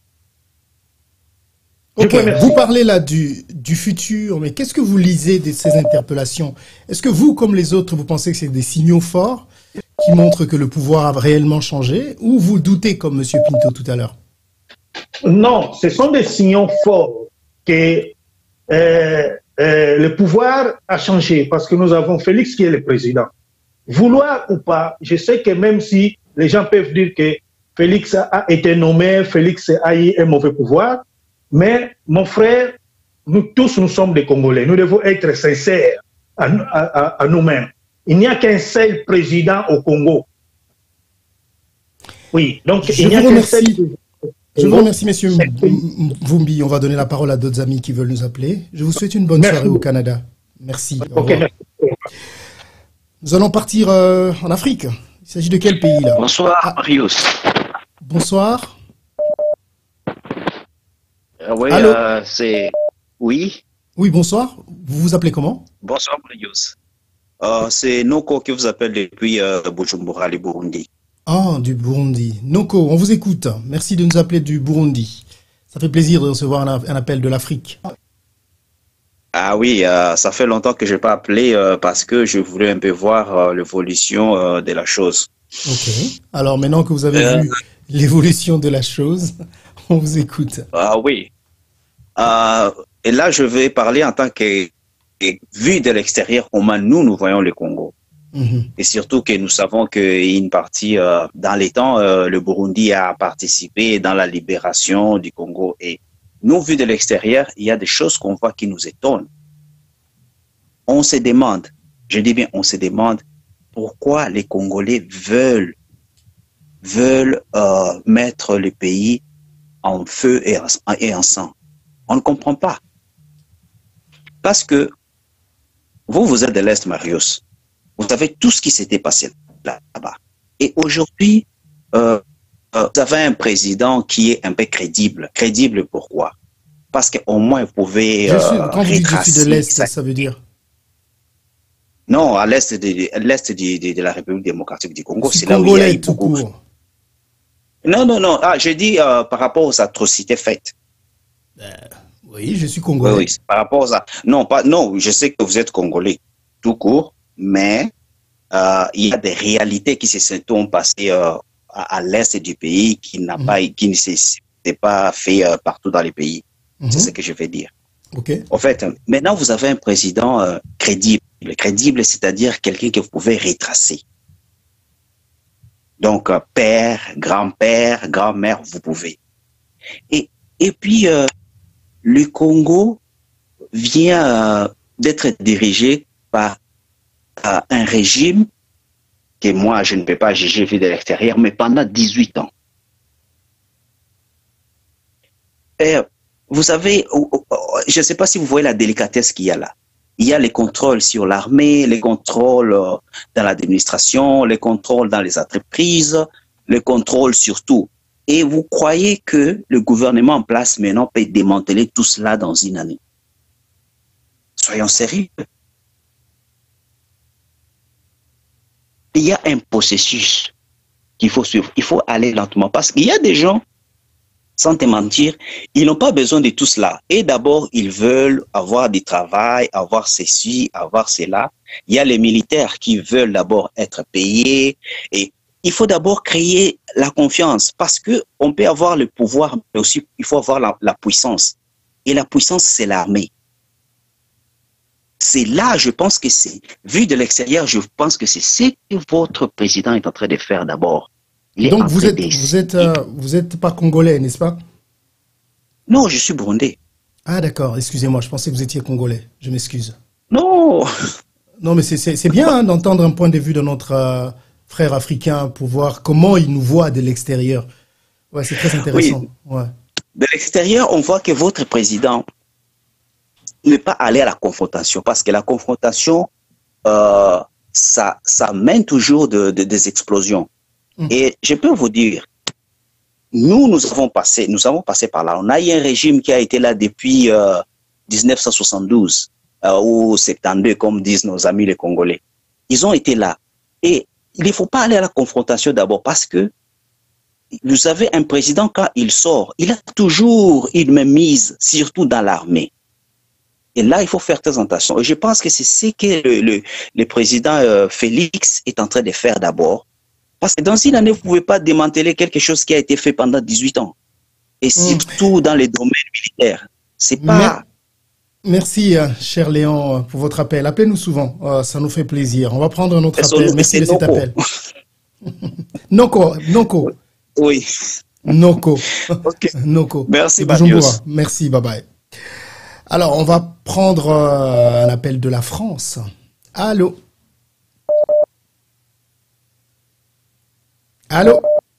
Ok, vous parlez là du futur, mais qu'est-ce que vous lisez de ces interpellations? Est-ce que vous, comme les autres, vous pensez que c'est des signaux forts qui montrent que le pouvoir a réellement changé, ou vous doutez comme M. Pinto tout à l'heure?
Non, ce sont des signaux forts que le pouvoir a changé parce que nous avons Félix qui est le président. Vouloir ou pas, je sais que même si les gens peuvent dire que Félix a été nommé, Félix a eu un mauvais pouvoir, mais mon frère, nous tous, nous sommes des Congolais. Nous devons être sincères à nous-mêmes. Il n'y a qu'un seul président au Congo. Oui, donc il n'y a qu'un seul président.
Je vous remercie, monsieur Mvumbi. On va donner la parole à d'autres amis qui veulent nous appeler. Je vous souhaite une bonne soirée au Canada. Merci.
Okay, merci.
Nous allons partir en Afrique. Il s'agit de quel pays là?
Bonsoir, Marius.
Bonsoir.
Oui,
allô?
Oui.
Oui, bonsoir. Vous vous appelez comment?
Bonsoir, Marius. C'est Noko qui vous appelle depuis Bujumbura, le Burundi.
Ah, du Burundi. Noko, on vous écoute. Merci de nous appeler du Burundi. Ça fait plaisir de recevoir un appel de l'Afrique.
Ah oui, ça fait longtemps que je n'ai pas appelé parce que je voulais un peu voir l'évolution de la chose.
Ok. Alors maintenant que vous avez vu l'évolution de la chose, on vous écoute.
Ah oui. Et là, je vais parler en tant que vu de l'extérieur, comment nous voyons le Congo. Et surtout que nous savons qu'une partie, dans les temps, le Burundi a participé dans la libération du Congo. Et nous, vu de l'extérieur, il y a des choses qu'on voit qui nous étonnent. On se demande, je dis bien on se demande, pourquoi les Congolais veulent mettre le pays en feu et en sang. On ne comprend pas. Parce que vous êtes de l'Est, Marius. Vous savez tout ce qui s'était passé là-bas. Et aujourd'hui, vous avez un président qui est un peu crédible. Crédible pourquoi? Parce qu'au moins, vous pouvez
quand vous dites je suis de l'Est, ça veut dire?
Non, à l'Est de la République démocratique du Congo.
C'est là où il y a eu beaucoup.
Non. Ah, je dis par rapport aux atrocités faites.
Oui, je suis congolais.
Oui, par rapport à... Non, je sais que vous êtes congolais, tout court. Mais il y a des réalités qui se sont passées à l'est du pays qui ne s'est pas fait partout dans les pays. C'est ce que je vais dire.
Okay.
En fait, maintenant vous avez un président crédible. Crédible, c'est-à-dire quelqu'un que vous pouvez retracer. Donc père, grand-père, grand-mère, vous pouvez. Et puis, le Congo vient d'être dirigé par un régime que moi, je ne peux pas juger vu de l'extérieur, mais pendant 18 ans. Et vous savez, je ne sais pas si vous voyez la délicatesse qu'il y a là. Il y a les contrôles sur l'armée, les contrôles dans l'administration, les contrôles dans les entreprises, les contrôles sur tout. Et vous croyez que le gouvernement en place maintenant peut démanteler tout cela dans une année? Soyons sérieux. Il y a un processus qu'il faut suivre. Il faut aller lentement parce qu'il y a des gens, sans te mentir, ils n'ont pas besoin de tout cela. Et d'abord, ils veulent avoir du travail, avoir ceci, avoir cela. Il y a les militaires qui veulent d'abord être payés. Et il faut d'abord créer la confiance parce qu'on peut avoir le pouvoir, mais aussi il faut avoir la puissance. Et la puissance, c'est l'armée. C'est là, je pense que c'est, vu de l'extérieur, je pense que c'est ce que votre président est en train de faire d'abord.
Donc vous êtes pas congolais, n'est-ce pas?
Non, je suis burundais.
Ah d'accord, excusez-moi, je pensais que vous étiez congolais. Je m'excuse.
Non.
Non, mais c'est bien hein, d'entendre un point de vue de notre frère africain pour voir comment il nous voit de l'extérieur. Ouais, c'est très intéressant. Oui. Ouais.
De l'extérieur, on voit que votre président n'est pas allé à la confrontation parce que la confrontation, ça mène toujours des explosions. Et je peux vous dire, nous avons passé par là. On a eu un régime qui a été là depuis 1972 ou 72, comme disent nos amis les Congolais. Ils ont été là. Et il ne faut pas aller à la confrontation d'abord parce que vous savez, un président, quand il sort, il a toujours une mainmise, surtout dans l'armée. Et là, il faut faire très attention. Et je pense que c'est ce que le président Félix est en train de faire d'abord. Parce que dans une année, vous ne pouvez pas démanteler quelque chose qui a été fait pendant 18 ans. Et surtout dans les domaines militaires. C'est pas...
Merci, cher Léon, pour votre appel. Appelez-nous souvent, ça nous fait plaisir. On va prendre un autre appel. Merci de cet appel. Noko.
Oui.
Noko.
Okay.
Noko.
Merci,
Bujumbura. Merci, bye bye. Alors, on va prendre un appel de la France. Allô? Allô?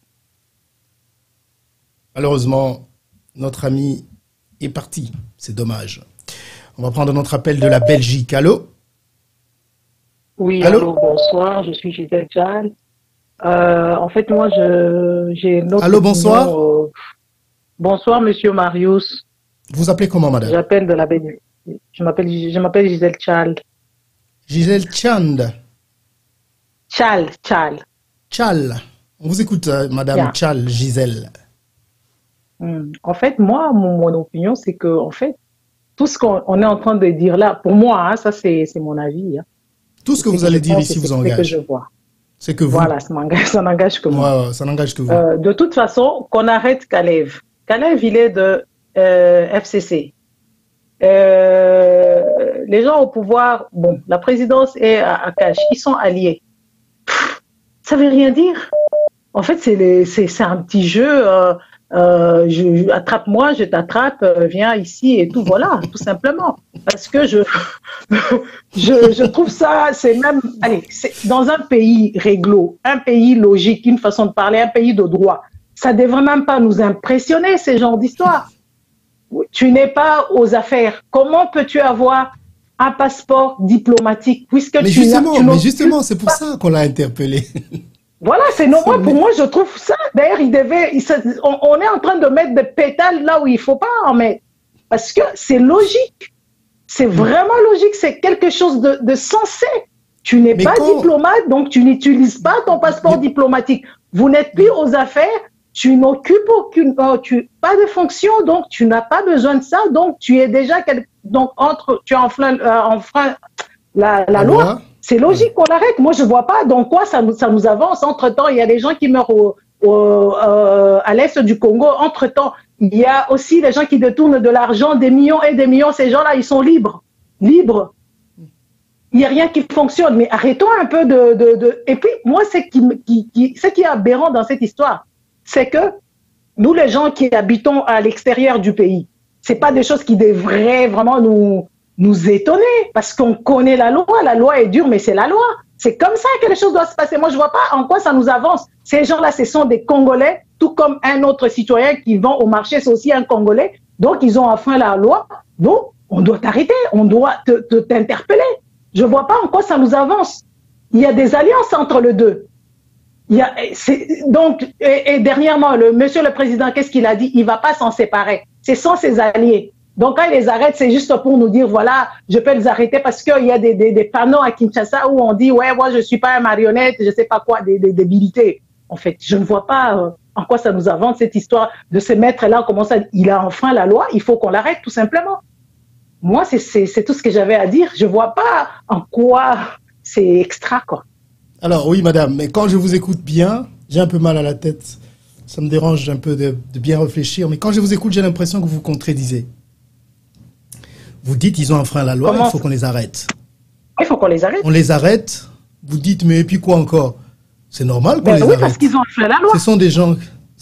Malheureusement, notre ami est parti. C'est dommage. On va prendre notre appel de la Belgique. Allô?
Oui,
allô,
bonsoir. Je suis Gisèle Chal. En fait, moi, j'ai une autre
Allô, bonsoir.
Bonsoir, monsieur Marius.
Vous appelez comment, madame?
J'appelle de la Belgique. Je m'appelle Gisèle Chal.
Gisèle Chand.
Chal.
Chal. On vous écoute, madame Chal, Gisèle.
En fait, moi, mon opinion, c'est que, en fait, tout ce qu'on est en train de dire là, pour moi, hein, ça c'est mon avis. Hein.
Tout ce que vous allez dire ici vous engage.
C'est que je vois.
C'est que vous.
Voilà, ça n'engage que moi.
Ouais, ça n'engage que vous.
De toute façon, qu'on arrête Kalev. Kalev, il est de FCC. Les gens au pouvoir, bon, la présidence est à Kash, ils sont alliés. Ça veut rien dire. En fait, c'est un petit jeu. Attrape-moi, je t'attrape, viens ici et tout, voilà, tout simplement. Parce que je trouve ça, c'est même, allez, dans un pays réglo, un pays logique, une façon de parler, un pays de droit, ça devrait même pas nous impressionner, ces genres d'histoires. Tu n'es pas aux affaires. Comment peux-tu avoir un passeport diplomatique puisque
mais justement, c'est pour ça qu'on l'a interpellé.
Voilà, c'est normal. Pour moi, je trouve ça. D'ailleurs, on est en train de mettre des pétales là où il ne faut pas en mettre. Parce que c'est logique. C'est vraiment logique. C'est quelque chose de sensé. Tu n'es pas diplomate, donc tu n'utilises pas ton passeport diplomatique. Vous n'êtes plus aux affaires. Tu n'occupes pas de fonction, donc tu n'as pas besoin de ça. Donc tu es déjà, tu enfreins la loi. C'est logique qu'on l'arrête. Moi, je ne vois pas dans quoi ça nous avance. Entre-temps, il y a des gens qui meurent à l'est du Congo. Entre-temps, il y a aussi des gens qui détournent de l'argent, des millions et des millions. Ces gens-là, ils sont libres. Libres. Il n'y a rien qui fonctionne. Mais arrêtons un peu Et puis, moi, ce qui est aberrant dans cette histoire, c'est que nous les gens qui habitons à l'extérieur du pays, c'est pas des choses qui devraient vraiment nous étonner, parce qu'on connaît la loi est dure, mais c'est la loi. C'est comme ça que les choses doivent se passer. Moi, je vois pas en quoi ça nous avance. Ces gens-là, ce sont des Congolais, tout comme un autre citoyen qui vend au marché, c'est aussi un Congolais. Donc, ils ont enfreint la loi. Donc, on doit t'arrêter, on doit t'interpeller. Je vois pas en quoi ça nous avance. Il y a des alliances entre les deux. Donc, et dernièrement, monsieur le président, qu'est-ce qu'il a dit? Il va pas s'en séparer. Ce sont ses alliés. Donc, quand il les arrête, c'est juste pour nous dire, voilà, je peux les arrêter parce qu'il y a des panneaux à Kinshasa où on dit, ouais, moi, je suis pas un marionnette, je sais pas quoi, des débilités. En fait, je ne vois pas en quoi ça nous avance cette histoire de se mettre là, comment ça, il a enfreint la loi, il faut qu'on l'arrête tout simplement. Moi, c'est tout ce que j'avais à dire. Je vois pas en quoi c'est extra, quoi.
Alors, oui, madame, mais quand je vous écoute bien, j'ai un peu mal à la tête. Ça me dérange un peu de bien réfléchir, mais quand je vous écoute, j'ai l'impression que vous vous contredisez. Vous dites ils ont enfreint la loi, il faut qu'on les arrête.
Il faut qu'on les arrête.
On les arrête. Vous dites mais et puis quoi encore? C'est normal qu'on les arrête.
Oui, parce qu'ils ont enfreint la loi.
Ce sont des gens.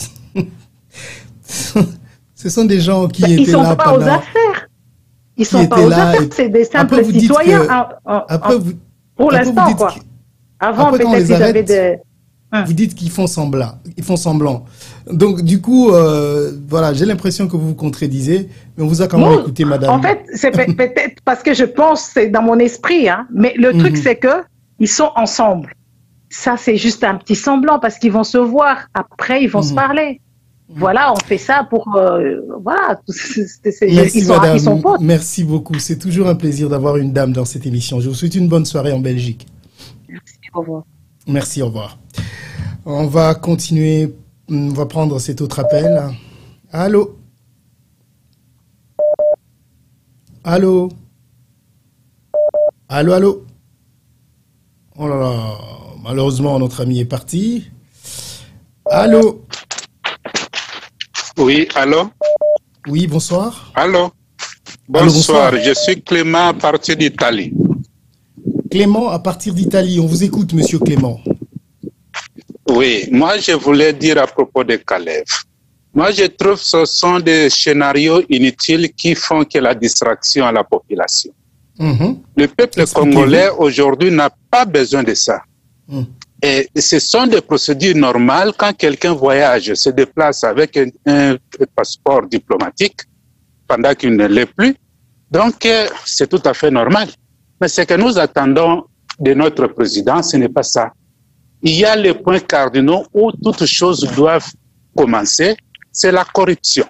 Ce sont des gens qui étaient là.
Ils sont pas aux affaires. Ils sont pas aux affaires. C'est des simples citoyens. Pour l'instant, quoi. Avant, peut-être qu'ils avaient des.
Vous dites qu'ils font semblant. Ils font semblant. Donc, du coup, voilà, j'ai l'impression que vous vous contredisez, mais on vous a quand même écouté, madame.
En fait, c'est peut-être parce que je pense, c'est dans mon esprit, hein, mais le truc, c'est que ils sont ensemble. Ça, c'est juste un petit semblant parce qu'ils vont se voir. Après, ils vont se parler. Voilà, on fait ça pour... voilà.
Merci, madame. Ils sont potes. Merci beaucoup. C'est toujours un plaisir d'avoir une dame dans cette émission. Je vous souhaite une bonne soirée en Belgique.
Merci, au revoir.
Merci, au revoir. On va continuer, on va prendre cet autre appel. Allô? Allô? Allô, allô? Oh là là, malheureusement, notre ami est parti. Allô?
Oui, allô?
Oui, bonsoir.
Allô? Bonsoir, je suis Clément à partir d'Italie.
Clément à partir d'Italie, on vous écoute, monsieur Clément.
Oui, moi je voulais dire à propos de Kalev. Moi je trouve que ce sont des scénarios inutiles qui font que la distraction à la population. Le peuple congolais aujourd'hui n'a pas besoin de ça. Et ce sont des procédures normales quand quelqu'un voyage, se déplace avec un passeport diplomatique pendant qu'il ne l'est plus. Donc c'est tout à fait normal. Mais ce que nous attendons de notre président, ce n'est pas ça. Il y a les points cardinaux où toutes choses doivent commencer, c'est la corruption.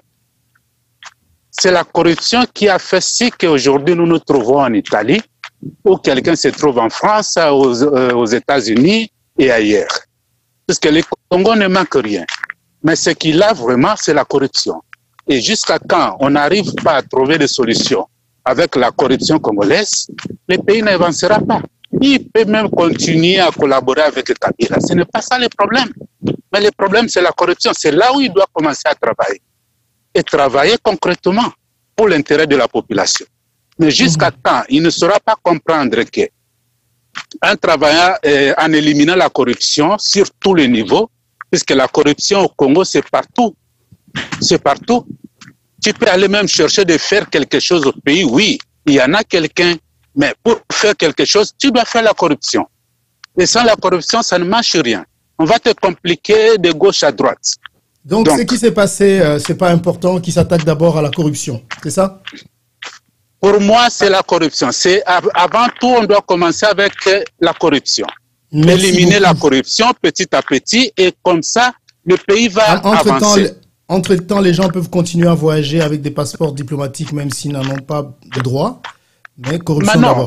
C'est la corruption qui a fait ce qu'aujourd'hui nous nous trouvons en Italie, ou quelqu'un se trouve en France, aux États-Unis et ailleurs. Parce que le Congo ne manque rien. Mais ce qu'il a vraiment, c'est la corruption. Et jusqu'à quand on n'arrive pas à trouver des solutions avec la corruption congolaise, le pays n'avancera pas. Il peut même continuer à collaborer avec Kabila. Ce n'est pas ça le problème. Mais le problème, c'est la corruption. C'est là où il doit commencer à travailler. Et travailler concrètement pour l'intérêt de la population. Mais jusqu'à temps, il ne saura pas comprendre que en travaillant, en éliminant la corruption sur tous les niveaux, puisque la corruption au Congo, c'est partout. C'est partout. Tu peux aller même chercher de faire quelque chose au pays. Oui, il y en a quelqu'un. Mais pour faire quelque chose, tu dois faire la corruption. Et sans la corruption, ça ne marche rien. On va te compliquer de gauche à droite.
Donc ce qui s'est passé, c'est pas important, qui s'attaque d'abord à la corruption, c'est ça?
Pour moi, c'est la corruption. C'est avant tout, on doit commencer avec la corruption.
Merci
éliminer
beaucoup.
la corruption petit à petit, et comme ça, le pays va avancer.
Entre-temps, les gens peuvent continuer à voyager avec des passeports diplomatiques, même s'ils n'en ont pas de droit. Mais corruption d'abord.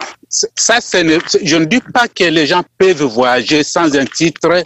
Je ne dis pas que les gens peuvent voyager sans un titre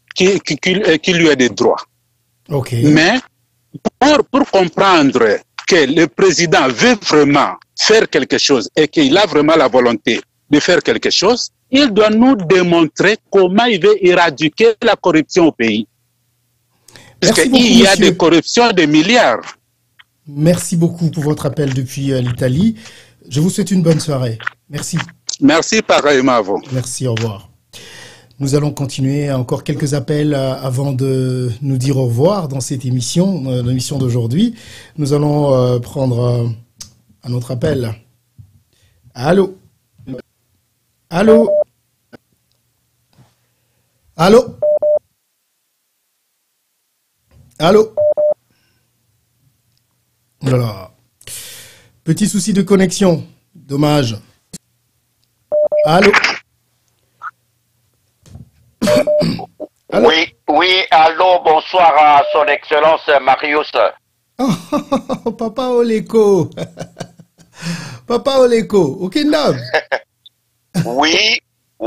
qui lui ait des droits.
Okay.
Mais pour comprendre que le président veut vraiment faire quelque chose et qu'il a vraiment la volonté de faire quelque chose, il doit nous démontrer comment il veut éradiquer la corruption au pays. Parce qu'il y a des corruptions de milliards.
Merci beaucoup pour votre appel depuis l'Italie. Je vous souhaite une bonne soirée. Merci.
Merci pareillement à vous.
Merci, au revoir. Nous allons continuer encore quelques appels avant de nous dire au revoir dans cette émission, l'émission d'aujourd'hui. Nous allons prendre un autre appel. Allô? Allô? Allô? Allô? Voilà. Petit souci de connexion. Dommage. Allô? Allô?
Oui, allô, bonsoir à son excellence Marius.
Oh, Papa Oleko. Papa Oleko, aucun homme.
Oui,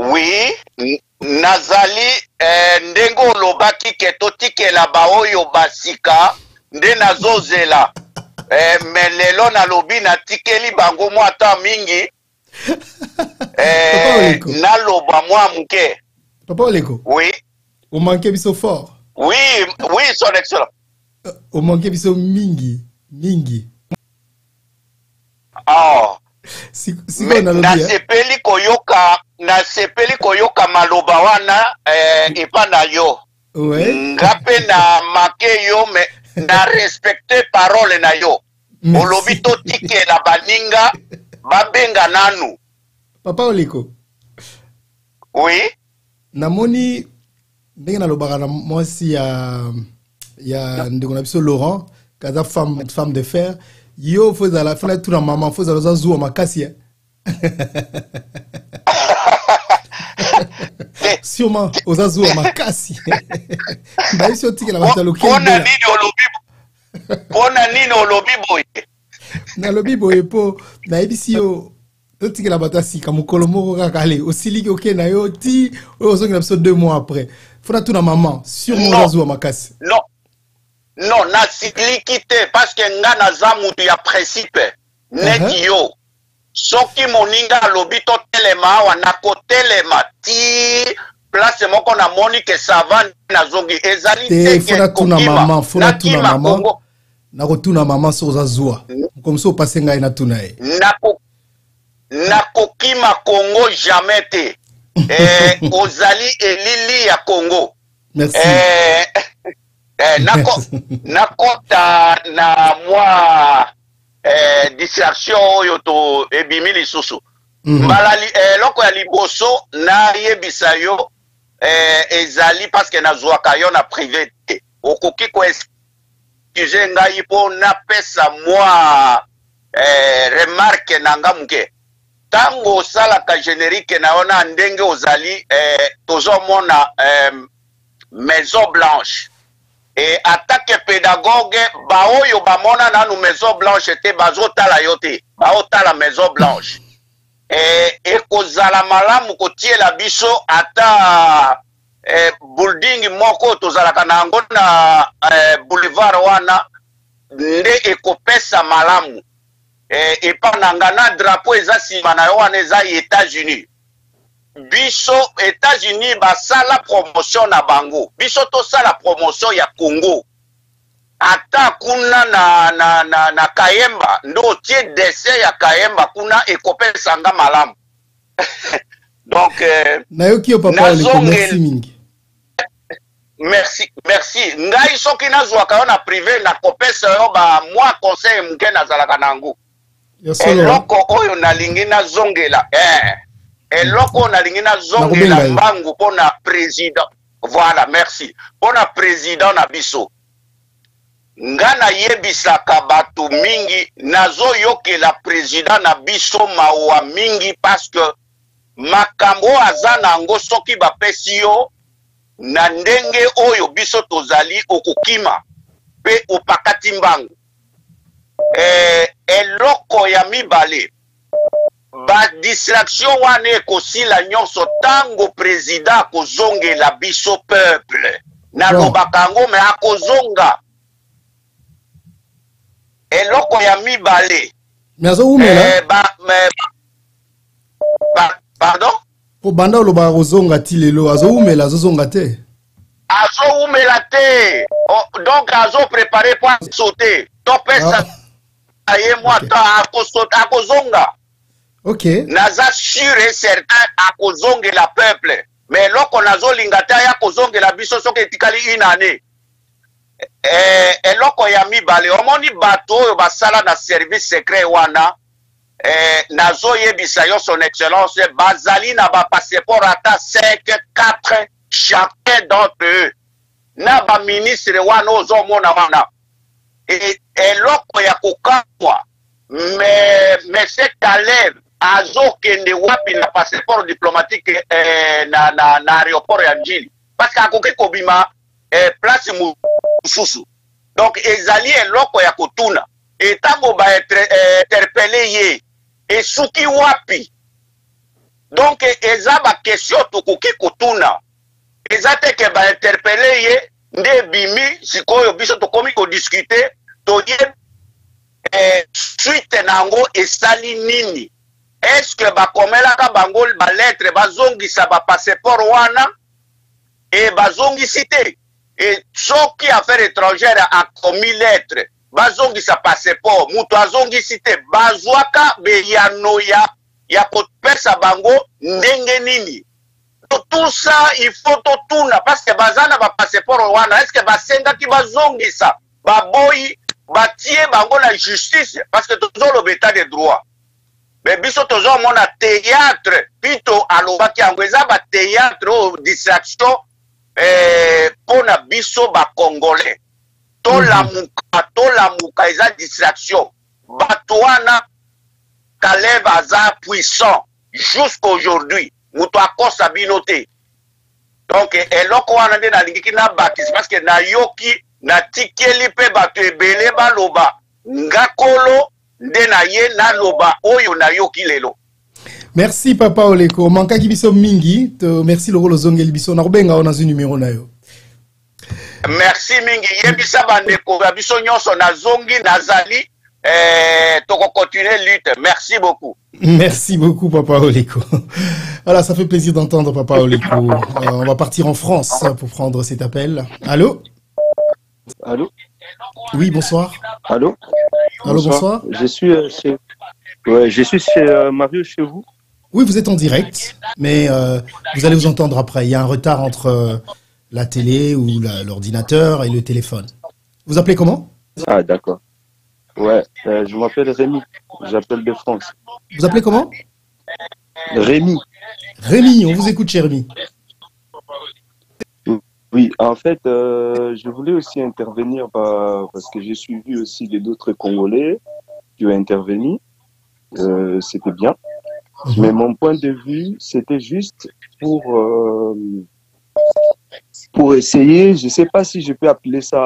nazali ndengo lobaki ke totikela baoyo basika nde nazozela. Mais lelo nalobi natikeli bango mwa ata mingi. Naloba mwa muke.
Papa Oleko.
Oui.
Au manqué biso fort.
Oui, son excellence.
Au manqué biso mingi.
Oh.
Nasepeli
koyoka maloba wana epa na yo.
Ouais.
Ngape na make yo me na respecte parole na yo. Olobi totike la baninga babenga nanu.
Papa Oleko.
Oui.
Namoni ndenge nalobaka na mwasi ya ndeko na biso Laurent kaza femme de fer yo fozala fana tuna mama fozala za zuwa makasi sûrement oza zuwa makasi ba sio tiki la batalo
kende pona nini olobi boye
na lobi boye po na ebisi yo tiki la batasi ka mukolo moko kaka ale osiliki okena yo ti ozongi na biso 2 mois après fona tuna mama sûrement oza zuwa makasi
non nasiliki te parce que nga naza mutu ya principe neti yo soki moninga alobi totelema awa nakotelema ti place moko namoni ke sava nazongi ezali
te fona tuna mama nakotuna mama so oza zuwa comme ça opase ngai natuna ye
nakokima Congo jamais te ozali elili ya Congo.
Merci.
Nakota na mwa distraction oyo to ebimi lisusu. Malali loko ya liboso na yebisa yo ezali parce que nazwaka yo na privé te. Okoki ko excuse ngai po na pesa mwa remarque nanga muke. Tango salaka générique naona ndenge ozali tozomona Maison Blanche et attaque pédagogue baoyo bamona nanu Maison Blanche te bazotala yo te baotala Maison Blanche et kozala malamu kotiela biso ata building moko tozalaka na yango na boulevard wana nde ekopesa malamu epa nanga na drapeau eza nsima na yo wana eza États-Unis. Biso États-Unis basala promotion na bango. Biso tosala promotion ya Congo. Ata kuna na Kayemba ndo tie dessin ya Kayemba kuna ekopesa nga malamu. Donc
nayoki yo papa Oleko, merci mingi.
Merci. Ngai soki nazwaka yo na privé na kopesa yo ba mwa conseil muke nazalaka nango. Eloko oyo nalingi nazongela eloko nalingi nazongela mbangu pona président. Voilà, merci. Pona président na biso. Nga na yebisaka bato mingi nazo yokela président na biso mawa mingi parce que makambo aza nango soki bapesi yo na ndenge oyo biso tozali okukima pe opakati mbangu. Eloko ya mibale ba distraction wana ekosila nyonso tango président akozongela biso peuple nalobaka yango me akozonga. Eloko ya mibale pardon
po banda oloba akozonga ti lelo azoumela azozonga te
azoumela te donc azoprépare po asote topesa aye mwata akozonga.
Ok.
Naza sûr et certain akozongela peuple mais eloko nazolinga te ya kozongela biso soki etikali une année. Eloko ya mibale omoni bato oyo basala na service secret wana nazoyebisa yo son excellence bazali na ba passeport ata 5 4 chacun d'entre eux na ba ministre wana ozomona wana eloko ya kokamwa monsieur Caleb azokende wapi na passeport diplomatique na aéroport ya Njili parce que akoki kobima place mususu. Donc ezali eloko ya kotuna etango ba interpeller ye esuki wapi. Donc eza ba question tokoki kotuna eza te ke ba interpeller ye nde bimi sikoyo biso tokomi ko discuter toye suite nango esali nini. Est-ce que ba komelaka bango ba lettre bazongisa ba passeport wana et bazongisi te. Et soki affaire étrangère a commis lettre bazongisa passeport mutu azongisi te bazwaka beyano ya kopesa bango ndenge nini. Tout ça il faut totuna parce que bazana ba passeport wana est-ce que basengaki bazongisa baboyi batie bango la justice parce que toujours le état de droit. Mais biso toujours mona théâtre pito alobaki yango eza ba théâtre o distraction pona biso ba congolais to la muka eza distraction bato wana Caleb aza puissant jusqu'aujourd'hui muto akosa bino te. Donc eloko wana nde nalingiki na bakisi parce que nayoki natikeli pe bato ebele baloba ngakolo nde na ye naloba oyo nayoki lelo.
Merci Papa Oleko. Mankaki biso mingi. Merci le rôle zongeli biso. Na rubenga ona zu numéro na yo.
Merci mingi. Yebisa bandeko biso nyonso na zongi nazali toko continuer lutte. Merci beaucoup.
Merci beaucoup Papa Oleko. Voilà, ça fait plaisir d'entendre Papa Oleko. On va partir en France pour prendre cet appel. Allô?
Allô?
Oui, bonsoir.
Allô?
Allô, bonsoir.
Je suis chez Mario, chez vous.
Oui, vous êtes en direct, mais vous allez vous entendre après. Il y a un retard entre la télé ou l'ordinateur et le téléphone. Vous appelez comment?
Ah, d'accord. Ouais, je m'appelle Rémi. J'appelle de France.
Vous appelez comment?
Rémi.
Rémi, on vous écoute, cher Rémi.
Oui, en fait, je voulais aussi intervenir parce que j'ai suivi aussi les autres Congolais qui ont intervenu. C'était bien. Mais mon point de vue, c'était juste pour essayer, je ne sais pas si je peux appeler ça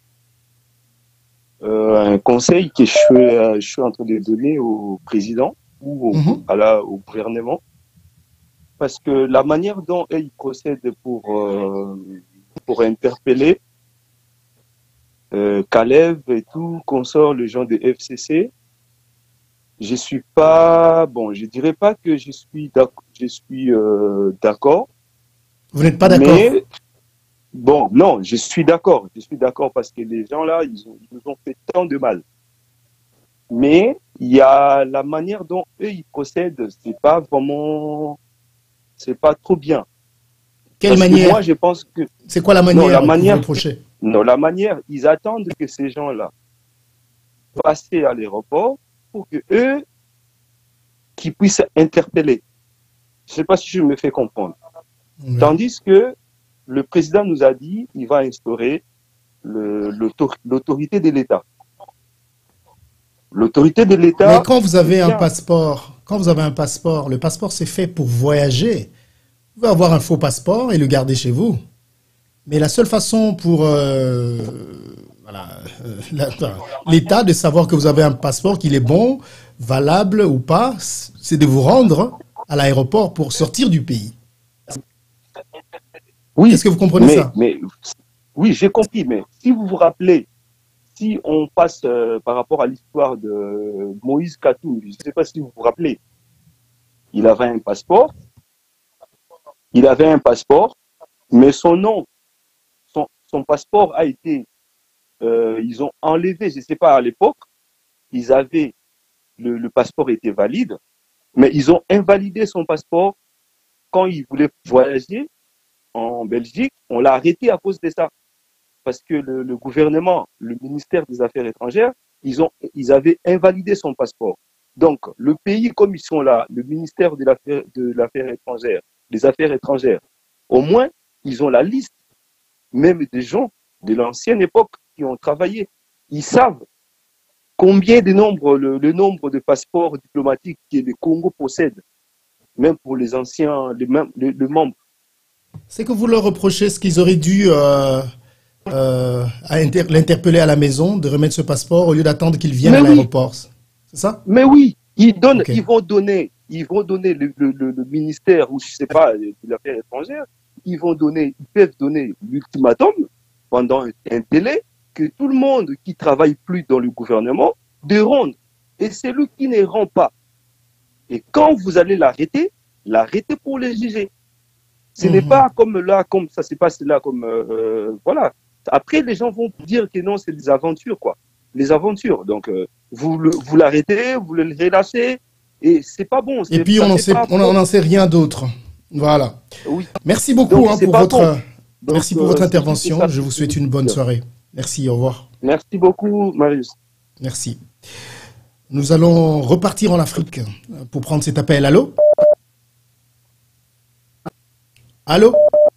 un conseil que je suis en train de donner au président ou au gouvernement. Parce que la manière dont ils procèdent pour interpeller Caleb et tout, consort, le gens de FCC, je suis pas, bon, je dirais pas que je suis d'accord.
Vous n'êtes pas d'accord?
Mais, bon, non, je suis d'accord parce que les gens là, ils nous ont fait tant de mal. Mais il y a la manière dont eux, ils procèdent, c'est pas trop bien.
Quelle manière?
Moi, je pense que...
C'est quoi la manière?
Non, la manière, ils attendent que ces gens-là passent à l'aéroport pour que eux, qui puissent interpeller. Je ne sais pas si je me fais comprendre. Tandis que le président nous a dit qu'il va instaurer l'autorité de l'État. L'autorité de l'État...
Mais quand vous avez un passeport, le passeport c'est fait pour voyager. Vous pouvez avoir un faux passeport et le garder chez vous. Mais la seule façon pour l'État de savoir que vous avez un passeport, qu'il est bon, valable ou pas, c'est de vous rendre à l'aéroport pour sortir du pays.
Oui.
Est-ce que vous comprenez ça?
Oui, j'ai compris. Mais si vous vous rappelez, si on passe par rapport à l'histoire de Moïse Katou, je ne sais pas si vous vous rappelez, il avait un passeport. Mais son nom, son passeport a été, ils ont enlevé, je ne sais pas, à l'époque, ils avaient, le passeport était valide, mais ils ont invalidé son passeport quand il voulait voyager en Belgique, on l'a arrêté à cause de ça. Parce que le gouvernement, le ministère des Affaires étrangères, ils avaient invalidé son passeport. Donc, le pays, comme ils sont là, le ministère de l'Affaire étrangère, des Affaires étrangères, au moins, ils ont la liste, même des gens de l'ancienne époque qui ont travaillé. Ils savent combien le nombre de passeports diplomatiques que le Congo possède, même pour les anciens, les membres.
C'est que vous leur reprochez ce qu'ils auraient dû l'interpeller à la maison, de remettre ce passeport au lieu d'attendre qu'il vienne à l'aéroport. C'est ça?
Mais oui, ils vont donner le ministère, ou je sais pas, de l'affaire étrangère, ils peuvent donner l'ultimatum pendant un délai que tout le monde qui travaille plus dans le gouvernement de rendre. Et c'est lui qui ne rend pas. Et quand vous allez l'arrêter pour les juger. Ce n'est pas comme ça se passe là, voilà. Après, les gens vont dire que non, c'est des aventures, quoi. Les aventures. Donc, vous l'arrêtez, vous le relâchez, et c'est pas bon.
Et puis, on n'en sait rien d'autre. Voilà.
Oui.
Merci beaucoup merci pour votre intervention. Je vous souhaite une bonne soirée. Merci, au revoir.
Merci beaucoup, Marius.
Merci. Nous allons repartir en Afrique pour prendre cet appel. Allô? Allô?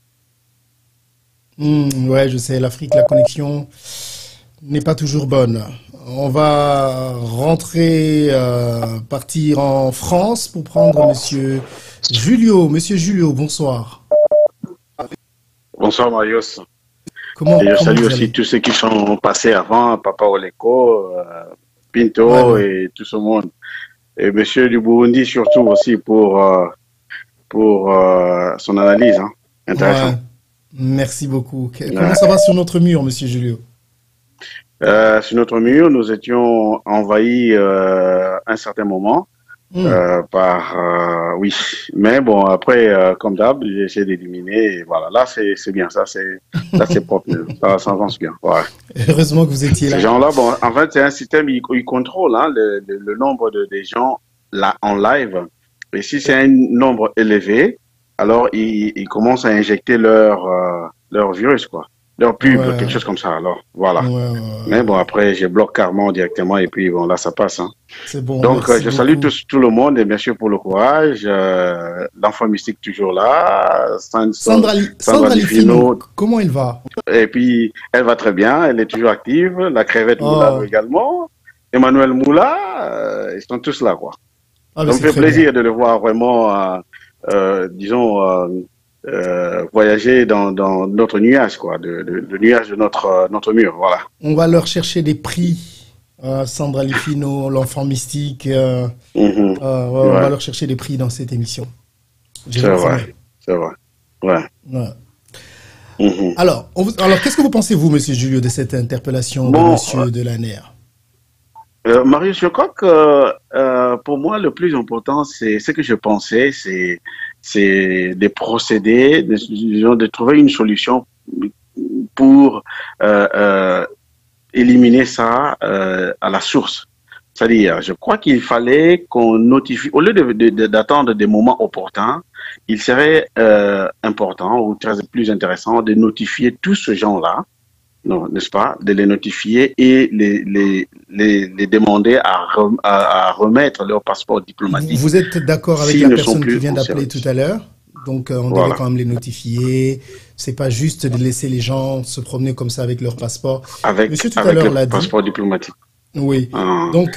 Ouais, je sais, l'Afrique, la connexion n'est pas toujours bonne. On va rentrer, partir en France pour prendre Monsieur Julio. Monsieur Julio, bonsoir.
Bonsoir Marius.
Et
je salue aussi tous ceux qui sont passés avant, Papa Oleko, Pinto et tout ce monde. Et Monsieur du Burundi surtout aussi pour son analyse. Hein. Intéressant.
Ouais. Merci beaucoup. Comment ça va sur notre mur, Monsieur Julio?
Sur notre mur, nous étions envahis un certain moment par... oui, mais bon, après, comme d'hab, j'ai essayé d'éliminer. Voilà, là, c'est bien. Ça, c'est propre. Ça avance bien. Ouais.
Heureusement que vous étiez là.
Ces gens-là, bon, en fait, c'est un système, ils contrôlent hein, le nombre des gens là en live. Et si c'est un nombre élevé, alors ils commencent à injecter leur virus, quoi. Leur pub, quelque chose comme ça, alors, voilà. Mais bon, après, je bloque carrément directement et puis bon, là, ça passe, hein.
C'est bon.
Donc, je salue tout le monde et bien sûr pour le courage. L'enfant mystique toujours là.
Sandra Lifino, comment elle va?
Et puis, elle va très bien, elle est toujours active. La crevette Moula également. Emmanuel Moula, ils sont tous là, quoi. Ça me fait plaisir de le voir vraiment, disons, voyager dans notre nuage, quoi, le nuage de notre mur, voilà.
On va leur chercher des prix, Sandra Lifino, l'enfant mystique, on va leur chercher des prix dans cette émission.
C'est vrai, ouais.
Alors, qu'est-ce que vous pensez, vous, Monsieur Julio, de cette interpellation de Monsieur Delaner?
Marius, je crois que pour moi, le plus important, c'est ce que je pensais, c'est de procéder, de trouver une solution pour éliminer ça à la source. C'est-à-dire, je crois qu'il fallait qu'on notifie, au lieu d'attendre des moments opportuns, il serait important ou très plus intéressant de notifier tous ces gens-là, non, n'est-ce pas, de les notifier et les demander à remettre leur passeport diplomatique.
Vous êtes d'accord avec la personne qui vient d'appeler tout à l'heure? Donc, on devrait quand même les notifier. C'est pas juste de laisser les gens se promener comme ça avec leur passeport.
Monsieur tout à l'heure l'a dit. Passeport diplomatique.
Oui. Donc,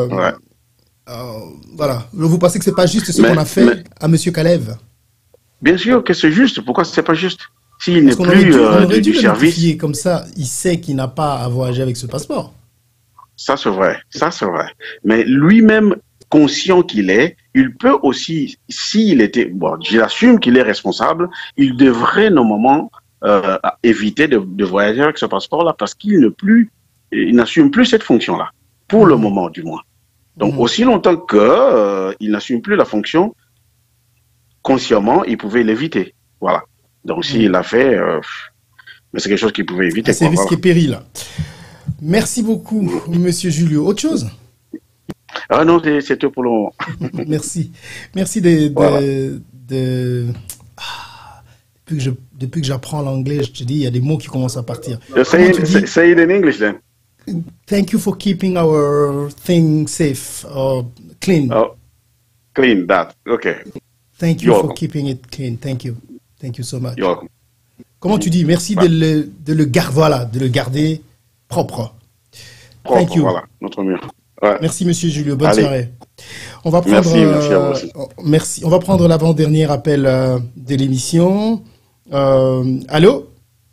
voilà. Vous pensez que c'est pas juste ce qu'on a fait à Monsieur Kalev?
Bien sûr que c'est juste. Pourquoi c'est pas juste? S'il n'est plus du service,
comme ça, il sait qu'il n'a pas à voyager avec ce passeport.
Ça c'est vrai, Mais lui-même, conscient qu'il est, il peut aussi, s'il était, bon, j'assume qu'il est responsable, il devrait normalement éviter de voyager avec ce passeport-là parce qu'il n'assume plus cette fonction-là, pour le moment du moins. Donc aussi longtemps qu'il n'assume plus la fonction, consciemment, il pouvait l'éviter. Voilà. Donc, s'il l'a fait, mais c'est quelque chose qu'il pouvait éviter.
C'est risque et péril. Merci beaucoup, Monsieur Julio. Autre chose?
Ah non, c'est tout pour le moment.
Merci. Merci de depuis que j'apprends l'anglais, je te dis, il y a des mots qui commencent à partir.
Say it in English then.
Thank you for keeping our thing safe or clean.
Oh, clean that. Okay.
Thank you for keeping it clean. Thank you. Thank you so much.
You're welcome.
Comment tu dis? Merci de le garder propre. Thank you.
Voilà, notre mur. Ouais.
Merci, monsieur Julio. Bonne soirée. On va prendre,
merci à vous aussi.
Merci. On va prendre l'avant-dernier appel de l'émission. Allô?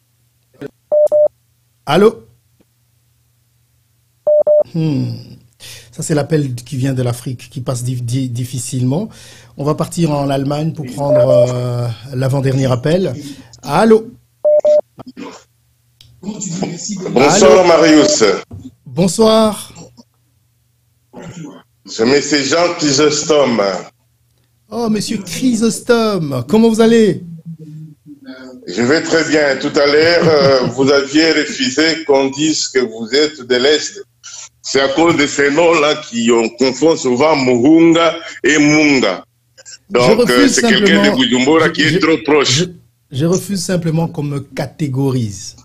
Allô? Ça, c'est l'appel qui vient de l'Afrique, qui passe difficilement. On va partir en Allemagne pour prendre l'avant-dernier appel. Allô?
Bonsoir, allô? Marius.
Bonsoir.
Je mets ces Jean Chrysostome.
Oh, monsieur Chrysostome, comment vous allez?
Je vais très bien. Tout à l'heure, vous aviez refusé qu'on dise que vous êtes de l'Est. C'est à cause de ces noms-là on confond souvent Muhunga et Munga. Donc, c'est quelqu'un de Bujumbura qui est trop proche.
Je refuse simplement qu'on me catégorise.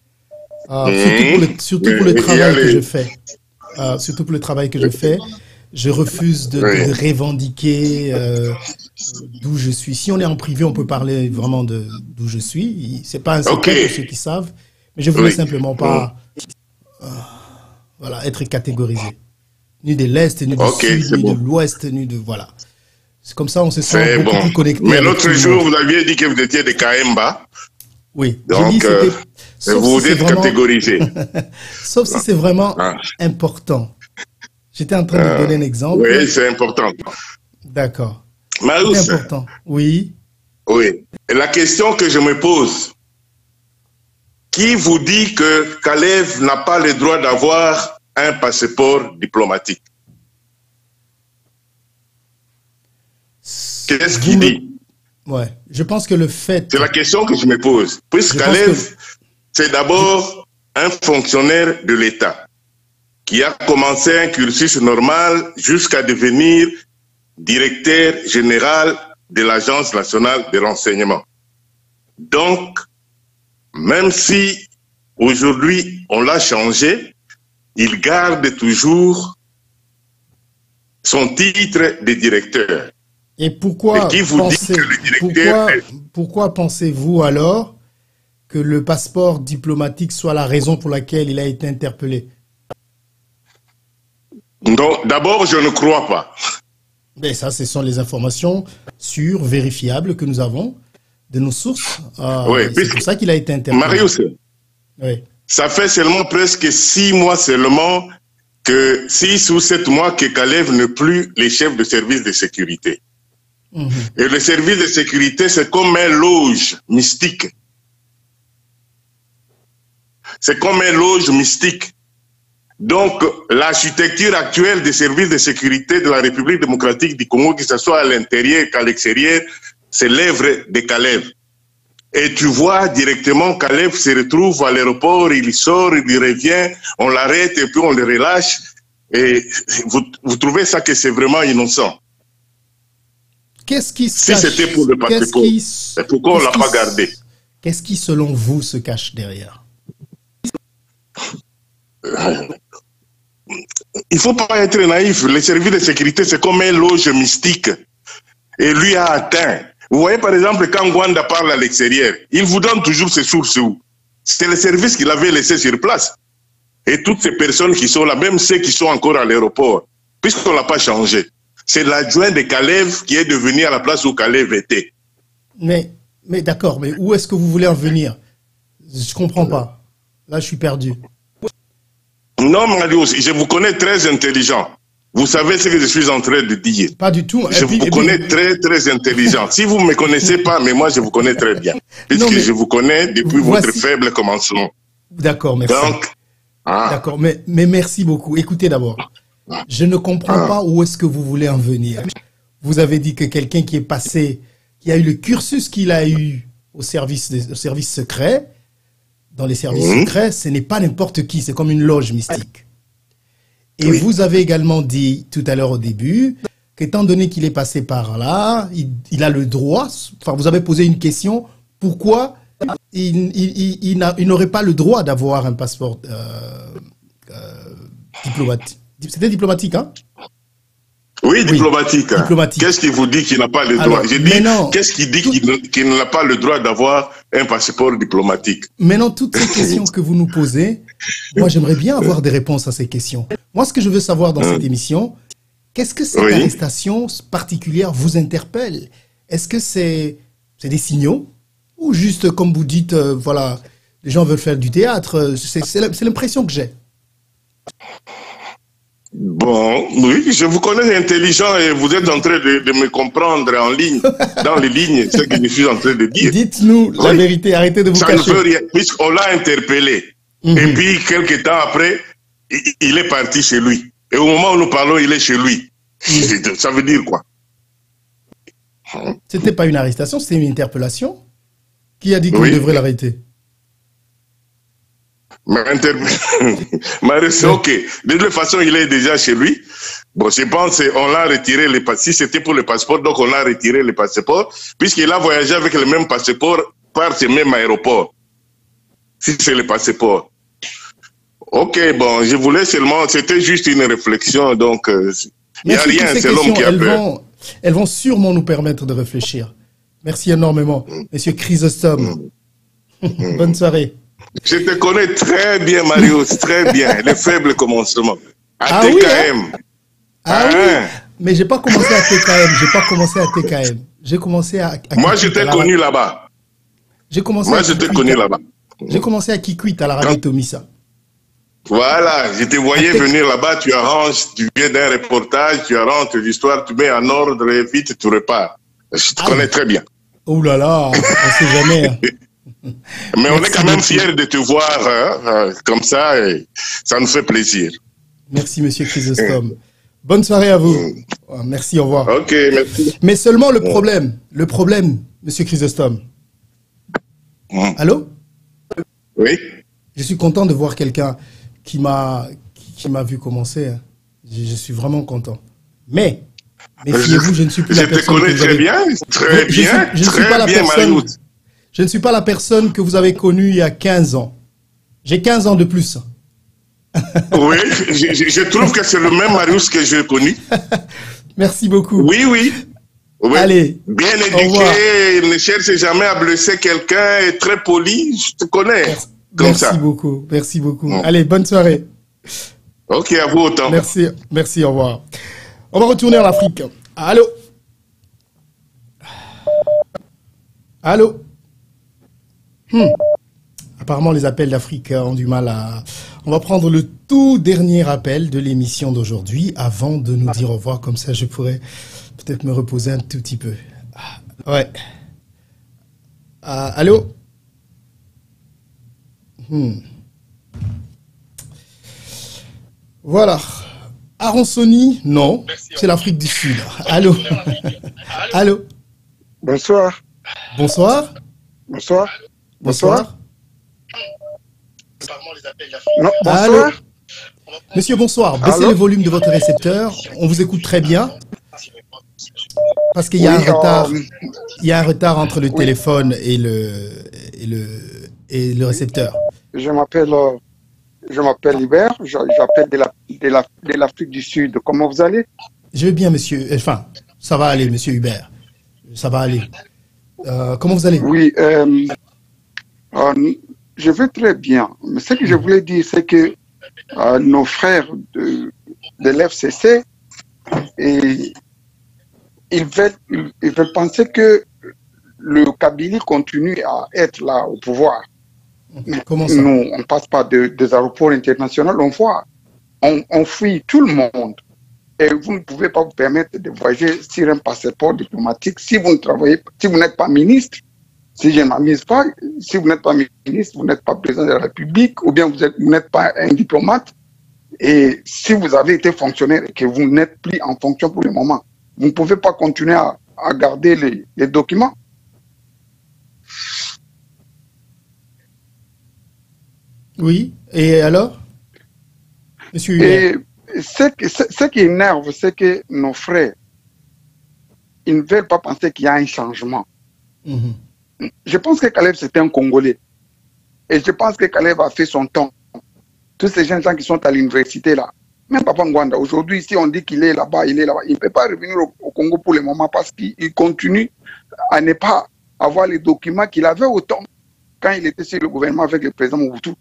Surtout pour le travail que je fais. Surtout pour le travail que je fais. Je refuse de revendiquer d'où je suis. Si on est en privé, on peut parler vraiment d'où je suis. C'est pas un secret pour ceux qui savent. Mais je voulais simplement pas être catégorisé. Ni de l'Est, ni du Sud, ni de l'Ouest, ni de... Voilà. C'est comme ça, on se sent beaucoup plus connecté.
Mais l'autre jour, vous aviez dit que vous étiez de Kaemba.
Oui.
Donc, vous êtes catégorisé.
Sauf si c'est vraiment important. J'étais en train de donner un exemple.
Oui, c'est important.
D'accord.
Marius.
C'est important. Oui.
Oui. Et la question que je me pose, qui vous dit que Kalev n'a pas le droit d'avoir un passeport diplomatique? Qu'est-ce qu'il dit?
Ouais, je pense que le fait...
C'est la question que je me pose. Puisque Kalev, c'est d'abord un fonctionnaire de l'État qui a commencé un cursus normal jusqu'à devenir directeur général de l'Agence nationale de renseignement. Donc, même si aujourd'hui on l'a changé, il garde toujours son titre de directeur.
Et pourquoi pensez-vous alors que le passeport diplomatique soit la raison pour laquelle il a été interpellé?
Donc, d'abord, je ne crois pas.
Mais ça, ce sont les informations sûres, vérifiables que nous avons de nos sources.
Oui,
c'est pour ça qu'il a été interpellé.
Marius, ça fait seulement presque 6 mois seulement, 6 ou 7 mois que Kalev n'est plus le chef de service de sécurité. Et le service de sécurité, c'est comme un loge mystique. C'est comme un loge mystique. Donc, l'architecture actuelle des services de sécurité de la République démocratique du Congo, que ce soit à l'intérieur qu'à l'extérieur, c'est l'œuvre de Kalev. Et tu vois directement Kalev se retrouve à l'aéroport, il sort, il revient, on l'arrête et puis on le relâche. Et vous trouvez ça que c'est vraiment innocent?
Qu'est-ce qui se
cache? Si c'était pour le passeport, pourquoi on ne l'a pas gardé?
Qu'est-ce qui, selon vous, se cache derrière?
Il ne faut pas être naïf. Les services de sécurité, c'est comme un loge mystique. Et lui a atteint. Vous voyez, par exemple, quand Gwanda parle à l'extérieur, il vous donne toujours ses sources où? C'est le service qu'il avait laissé sur place. Et toutes ces personnes qui sont là, même ceux qui sont encore à l'aéroport, puisqu'on ne l'a pas changé. C'est l'adjoint de Kalev qui est devenu à la place où Kalev était.
Mais d'accord, mais où est-ce que vous voulez en venir? Je ne comprends pas. Là, je suis perdu.
Non, Marius, je vous connais très intelligent. Vous savez ce que je suis en train de dire.
Pas du tout.
Je vous connais très, très intelligent. Si vous ne me connaissez pas, mais moi, je vous connais très bien. Puisque je vous connais depuis votre faible commencement.
D'accord, merci.
Donc,
d'accord, mais merci beaucoup. Écoutez d'abord. Je ne comprends pas où est-ce que vous voulez en venir. Vous avez dit que quelqu'un qui est passé, qui a eu le cursus qu'il a eu au service secret, dans les services secrets, ce n'est pas n'importe qui, c'est comme une loge mystique. Et vous avez également dit tout à l'heure au début qu'étant donné qu'il est passé par là, il a le droit, enfin vous avez posé une question, pourquoi il n'aurait pas le droit d'avoir un passeport diplomatique. C'était diplomatique, hein?
Oui, diplomatique.
Diplomatique.
Qu'est-ce qui vous dit qu'il n'a pas le droit? J'ai dit, qu'est-ce qui dit qu'il n'a pas le droit d'avoir un passeport diplomatique?
Maintenant, toutes ces questions que vous nous posez, moi j'aimerais bien avoir des réponses à ces questions. Moi, ce que je veux savoir dans cette émission, qu'est-ce que cette arrestation particulière vous interpelle? Est-ce que c'est des signaux? Ou juste, comme vous dites, voilà, les gens veulent faire du théâtre? C'est l'impression que j'ai.
Bon, oui, je vous connais intelligent et vous êtes en train de me comprendre en ligne, dans les lignes, ce que je suis en train de dire.
Dites-nous la vérité, arrêtez de vous cacher.
Ça ne veut rien, puisqu'on l'a interpellé. Et puis, quelques temps après, il est parti chez lui. Et au moment où nous parlons, il est chez lui. Ça veut dire quoi?
C'était pas une arrestation, c'était une interpellation. Qui a dit qu'on devrait l'arrêter?
C'est ok. De toute façon, il est déjà chez lui. Bon, je pense qu'on l'a retiré les passeports. Si c'était pour le passeport, donc on a retiré les passeports, puisqu'il a voyagé avec le même passeport par ce même aéroport. Si c'est le passeport. Ok, bon, je voulais seulement, c'était juste une réflexion, donc il n'y a rien, c'est l'homme qui a peur.
Elles vont sûrement nous permettre de réfléchir. Merci énormément, Monsieur Chrysostome. Bonne soirée.
Je te connais très bien, Marius, très bien. Le faible commencement. À TKM.
Oui, oui. Mais j'ai pas commencé à TKM. J'ai pas commencé à TKM. J'ai commencé à
moi, je t'ai connu là-bas.
Moi, je t'ai connu là-bas. J'ai commencé à Kikwit, à la radio Tomissa.
Voilà, je te voyais venir là-bas, tu arranges, tu viens d'un reportage, tu arranges l'histoire, tu mets en ordre et vite tu repars. Je te connais très bien.
Oh là là, on sait jamais.
Mais on est quand même fiers de te voir comme ça et ça nous fait plaisir.
Merci, Monsieur Chrysostome. Bonne soirée à vous. Merci, au revoir.
Ok, merci.
Mais seulement le problème, Monsieur Chrysostome. Allô?
Oui.
Je suis content de voir quelqu'un qui m'a vu commencer. Je suis vraiment content. Mais, méfiez-vous, je ne suis plus la personne.
Je te connais très bien, très bien, très bien, Marius.
Je ne suis pas la personne que vous avez connue il y a 15 ans. J'ai 15 ans de plus.
Oui, je trouve que c'est le même Marius que j'ai connu.
Merci beaucoup.
Oui, oui.
Allez.
Bien éduqué, il ne cherche jamais à blesser quelqu'un, est très poli, je te connais.
Merci beaucoup, merci beaucoup. Allez, bonne soirée.
Ok, à vous autant.
Merci, au revoir. On va retourner en Afrique. Allô? Allô? Apparemment, les appels d'Afrique ont du mal à... On va prendre le tout dernier appel de l'émission d'aujourd'hui avant de nous dire au revoir. Comme ça, je pourrais peut-être me reposer un tout petit peu. Ouais. Allô? Voilà. Aronsoni, non. C'est l'Afrique du Sud. Allô? Allô?
Bonsoir.
Bonsoir.
Bonsoir.
Bonsoir.
Non, bonsoir.
Allô? Monsieur, bonsoir. Baissez le volume de votre récepteur. On vous écoute très bien. Parce qu'il y a un retard. Il y a un retard entre le téléphone et le récepteur.
Je m'appelle Hubert. J'appelle de l'Afrique du Sud. Comment vous allez?
Je vais bien, monsieur. Enfin, ça va aller, monsieur Hubert. Ça va aller. Comment vous allez?
Oui, je vais très bien. Mais ce que je voulais dire, c'est que nos frères de l'FCC, ils veulent penser que le Kabylie continue à être là au pouvoir.
Comment ça?
Nous, on ne passe pas des aéroports internationaux, on fuit tout le monde. Et vous ne pouvez pas vous permettre de voyager sur un passeport diplomatique si vous ne travaillez, si vous n'êtes pas ministre. Si je ne m'amuse pas, si vous n'êtes pas ministre, vous n'êtes pas président de la République, ou bien vous n'êtes pas un diplomate. Et si vous avez été fonctionnaire et que vous n'êtes plus en fonction pour le moment, vous ne pouvez pas continuer à garder les documents.
Oui, et alors, monsieur Hubert?
Et ce qui énerve, c'est que nos frères ils ne veulent pas penser qu'il y a un changement. Je pense que Caleb, c'était un Congolais. Et je pense que Caleb a fait son temps. Tous ces jeunes gens qui sont à l'université là, même Papa Ngwanda, aujourd'hui, si on dit qu'il est là-bas, il est là-bas, il ne peut pas revenir au Congo pour le moment parce qu'il continue à ne pas avoir les documents qu'il avait autant quand il était sur le gouvernement avec le président Mobutu.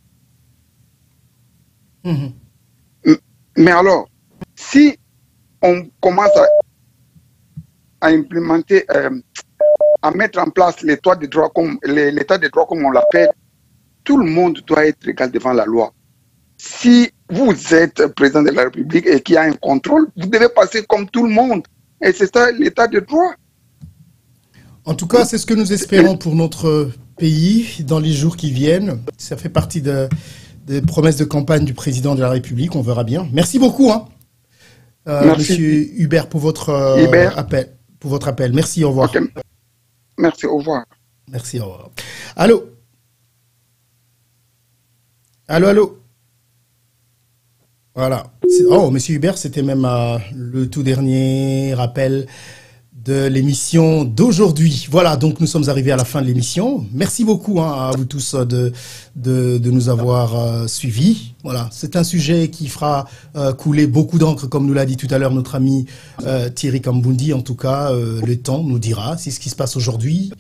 Mais alors, si on commence à implémenter, à mettre en place l'état de droit comme on l'appelle, tout le monde doit être égal devant la loi. Si vous êtes président de la République et qu'il y a un contrôle, vous devez passer comme tout le monde. Et c'est ça l'état de droit.
En tout cas, c'est ce que nous espérons pour notre pays dans les jours qui viennent. Ça fait partie des promesses de campagne du président de la République. On verra bien. Merci beaucoup, Monsieur Hubert, pour votre appel. Pour votre appel. Merci, au revoir.
Okay. Merci, au revoir.
Merci, au revoir. Allô? Allô? Voilà. Oh, Monsieur Hubert, c'était même le tout dernier rappel de l'émission d'aujourd'hui. Voilà, donc nous sommes arrivés à la fin de l'émission. Merci beaucoup à vous tous de nous avoir suivis. Voilà, c'est un sujet qui fera couler beaucoup d'encre, comme nous l'a dit tout à l'heure notre ami Thierry Kambundi. En tout cas, le temps nous dira si ce qui se passe aujourd'hui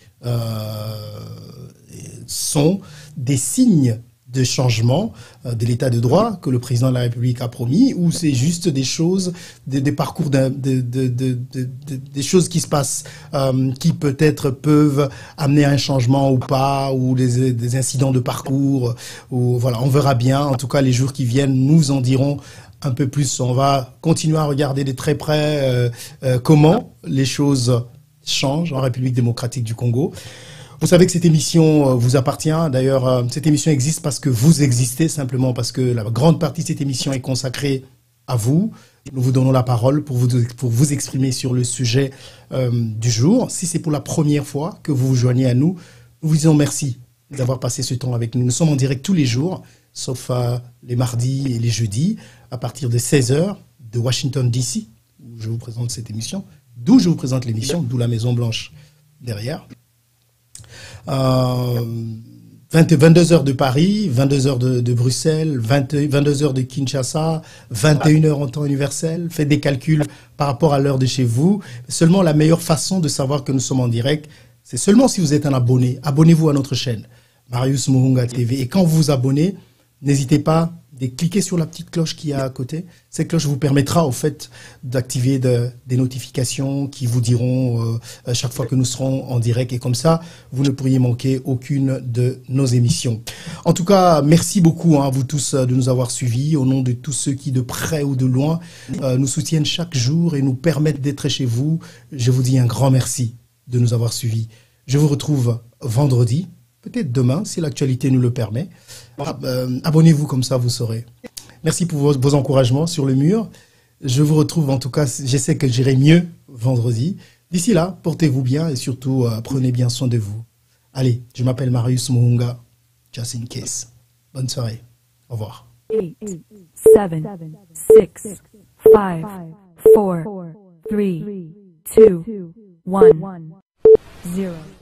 sont des signes de changement de l'état de droit que le président de la République a promis, ou c'est juste des choses, des parcours, des choses qui se passent, qui peut-être peuvent amener à un changement ou pas, ou des incidents de parcours, ou voilà, on verra bien. En tout cas, les jours qui viennent nous en diront un peu plus. On va continuer à regarder de très près comment les choses changent en République démocratique du Congo. Vous savez que cette émission vous appartient. D'ailleurs, cette émission existe parce que vous existez, simplement parce que la grande partie de cette émission est consacrée à vous. Nous vous donnons la parole pour vous exprimer sur le sujet du jour. Si c'est pour la première fois que vous vous joignez à nous, nous vous disons merci d'avoir passé ce temps avec nous. Nous sommes en direct tous les jours, sauf les mardis et les jeudis, à partir de 16h de Washington DC, où je vous présente cette émission, d'où je vous présente l'émission, d'où la Maison Blanche derrière. 22h de Paris, 22h de Bruxelles, 22h de Kinshasa, 21h en temps universel. Faites des calculs par rapport à l'heure de chez vous. Seulement la meilleure façon de savoir que nous sommes en direct, c'est seulement si vous êtes un abonné. Abonnez-vous à notre chaîne, Marius Muhunga TV. Et quand vous vous abonnez, n'hésitez pas de cliquer sur la petite cloche qui est à côté. Cette cloche vous permettra au fait d'activer des notifications qui vous diront à chaque fois que nous serons en direct, et comme ça vous ne pourriez manquer aucune de nos émissions. En tout cas, merci beaucoup à vous tous de nous avoir suivis, au nom de tous ceux qui de près ou de loin nous soutiennent chaque jour et nous permettent d'être chez vous. Je vous dis un grand merci de nous avoir suivis. Je vous retrouve vendredi, peut-être demain si l'actualité nous le permet. Abonnez-vous, comme ça vous saurez. Merci pour vos encouragements sur le mur. Je vous retrouve, en tout cas, je sais que j'irai mieux vendredi. D'ici là, portez-vous bien et surtout prenez bien soin de vous. Allez, je m'appelle Marius Muhunga, just in case. Bonne soirée. Au revoir.
8, 7, 6, 5, 4, 3, 2, 1, 0.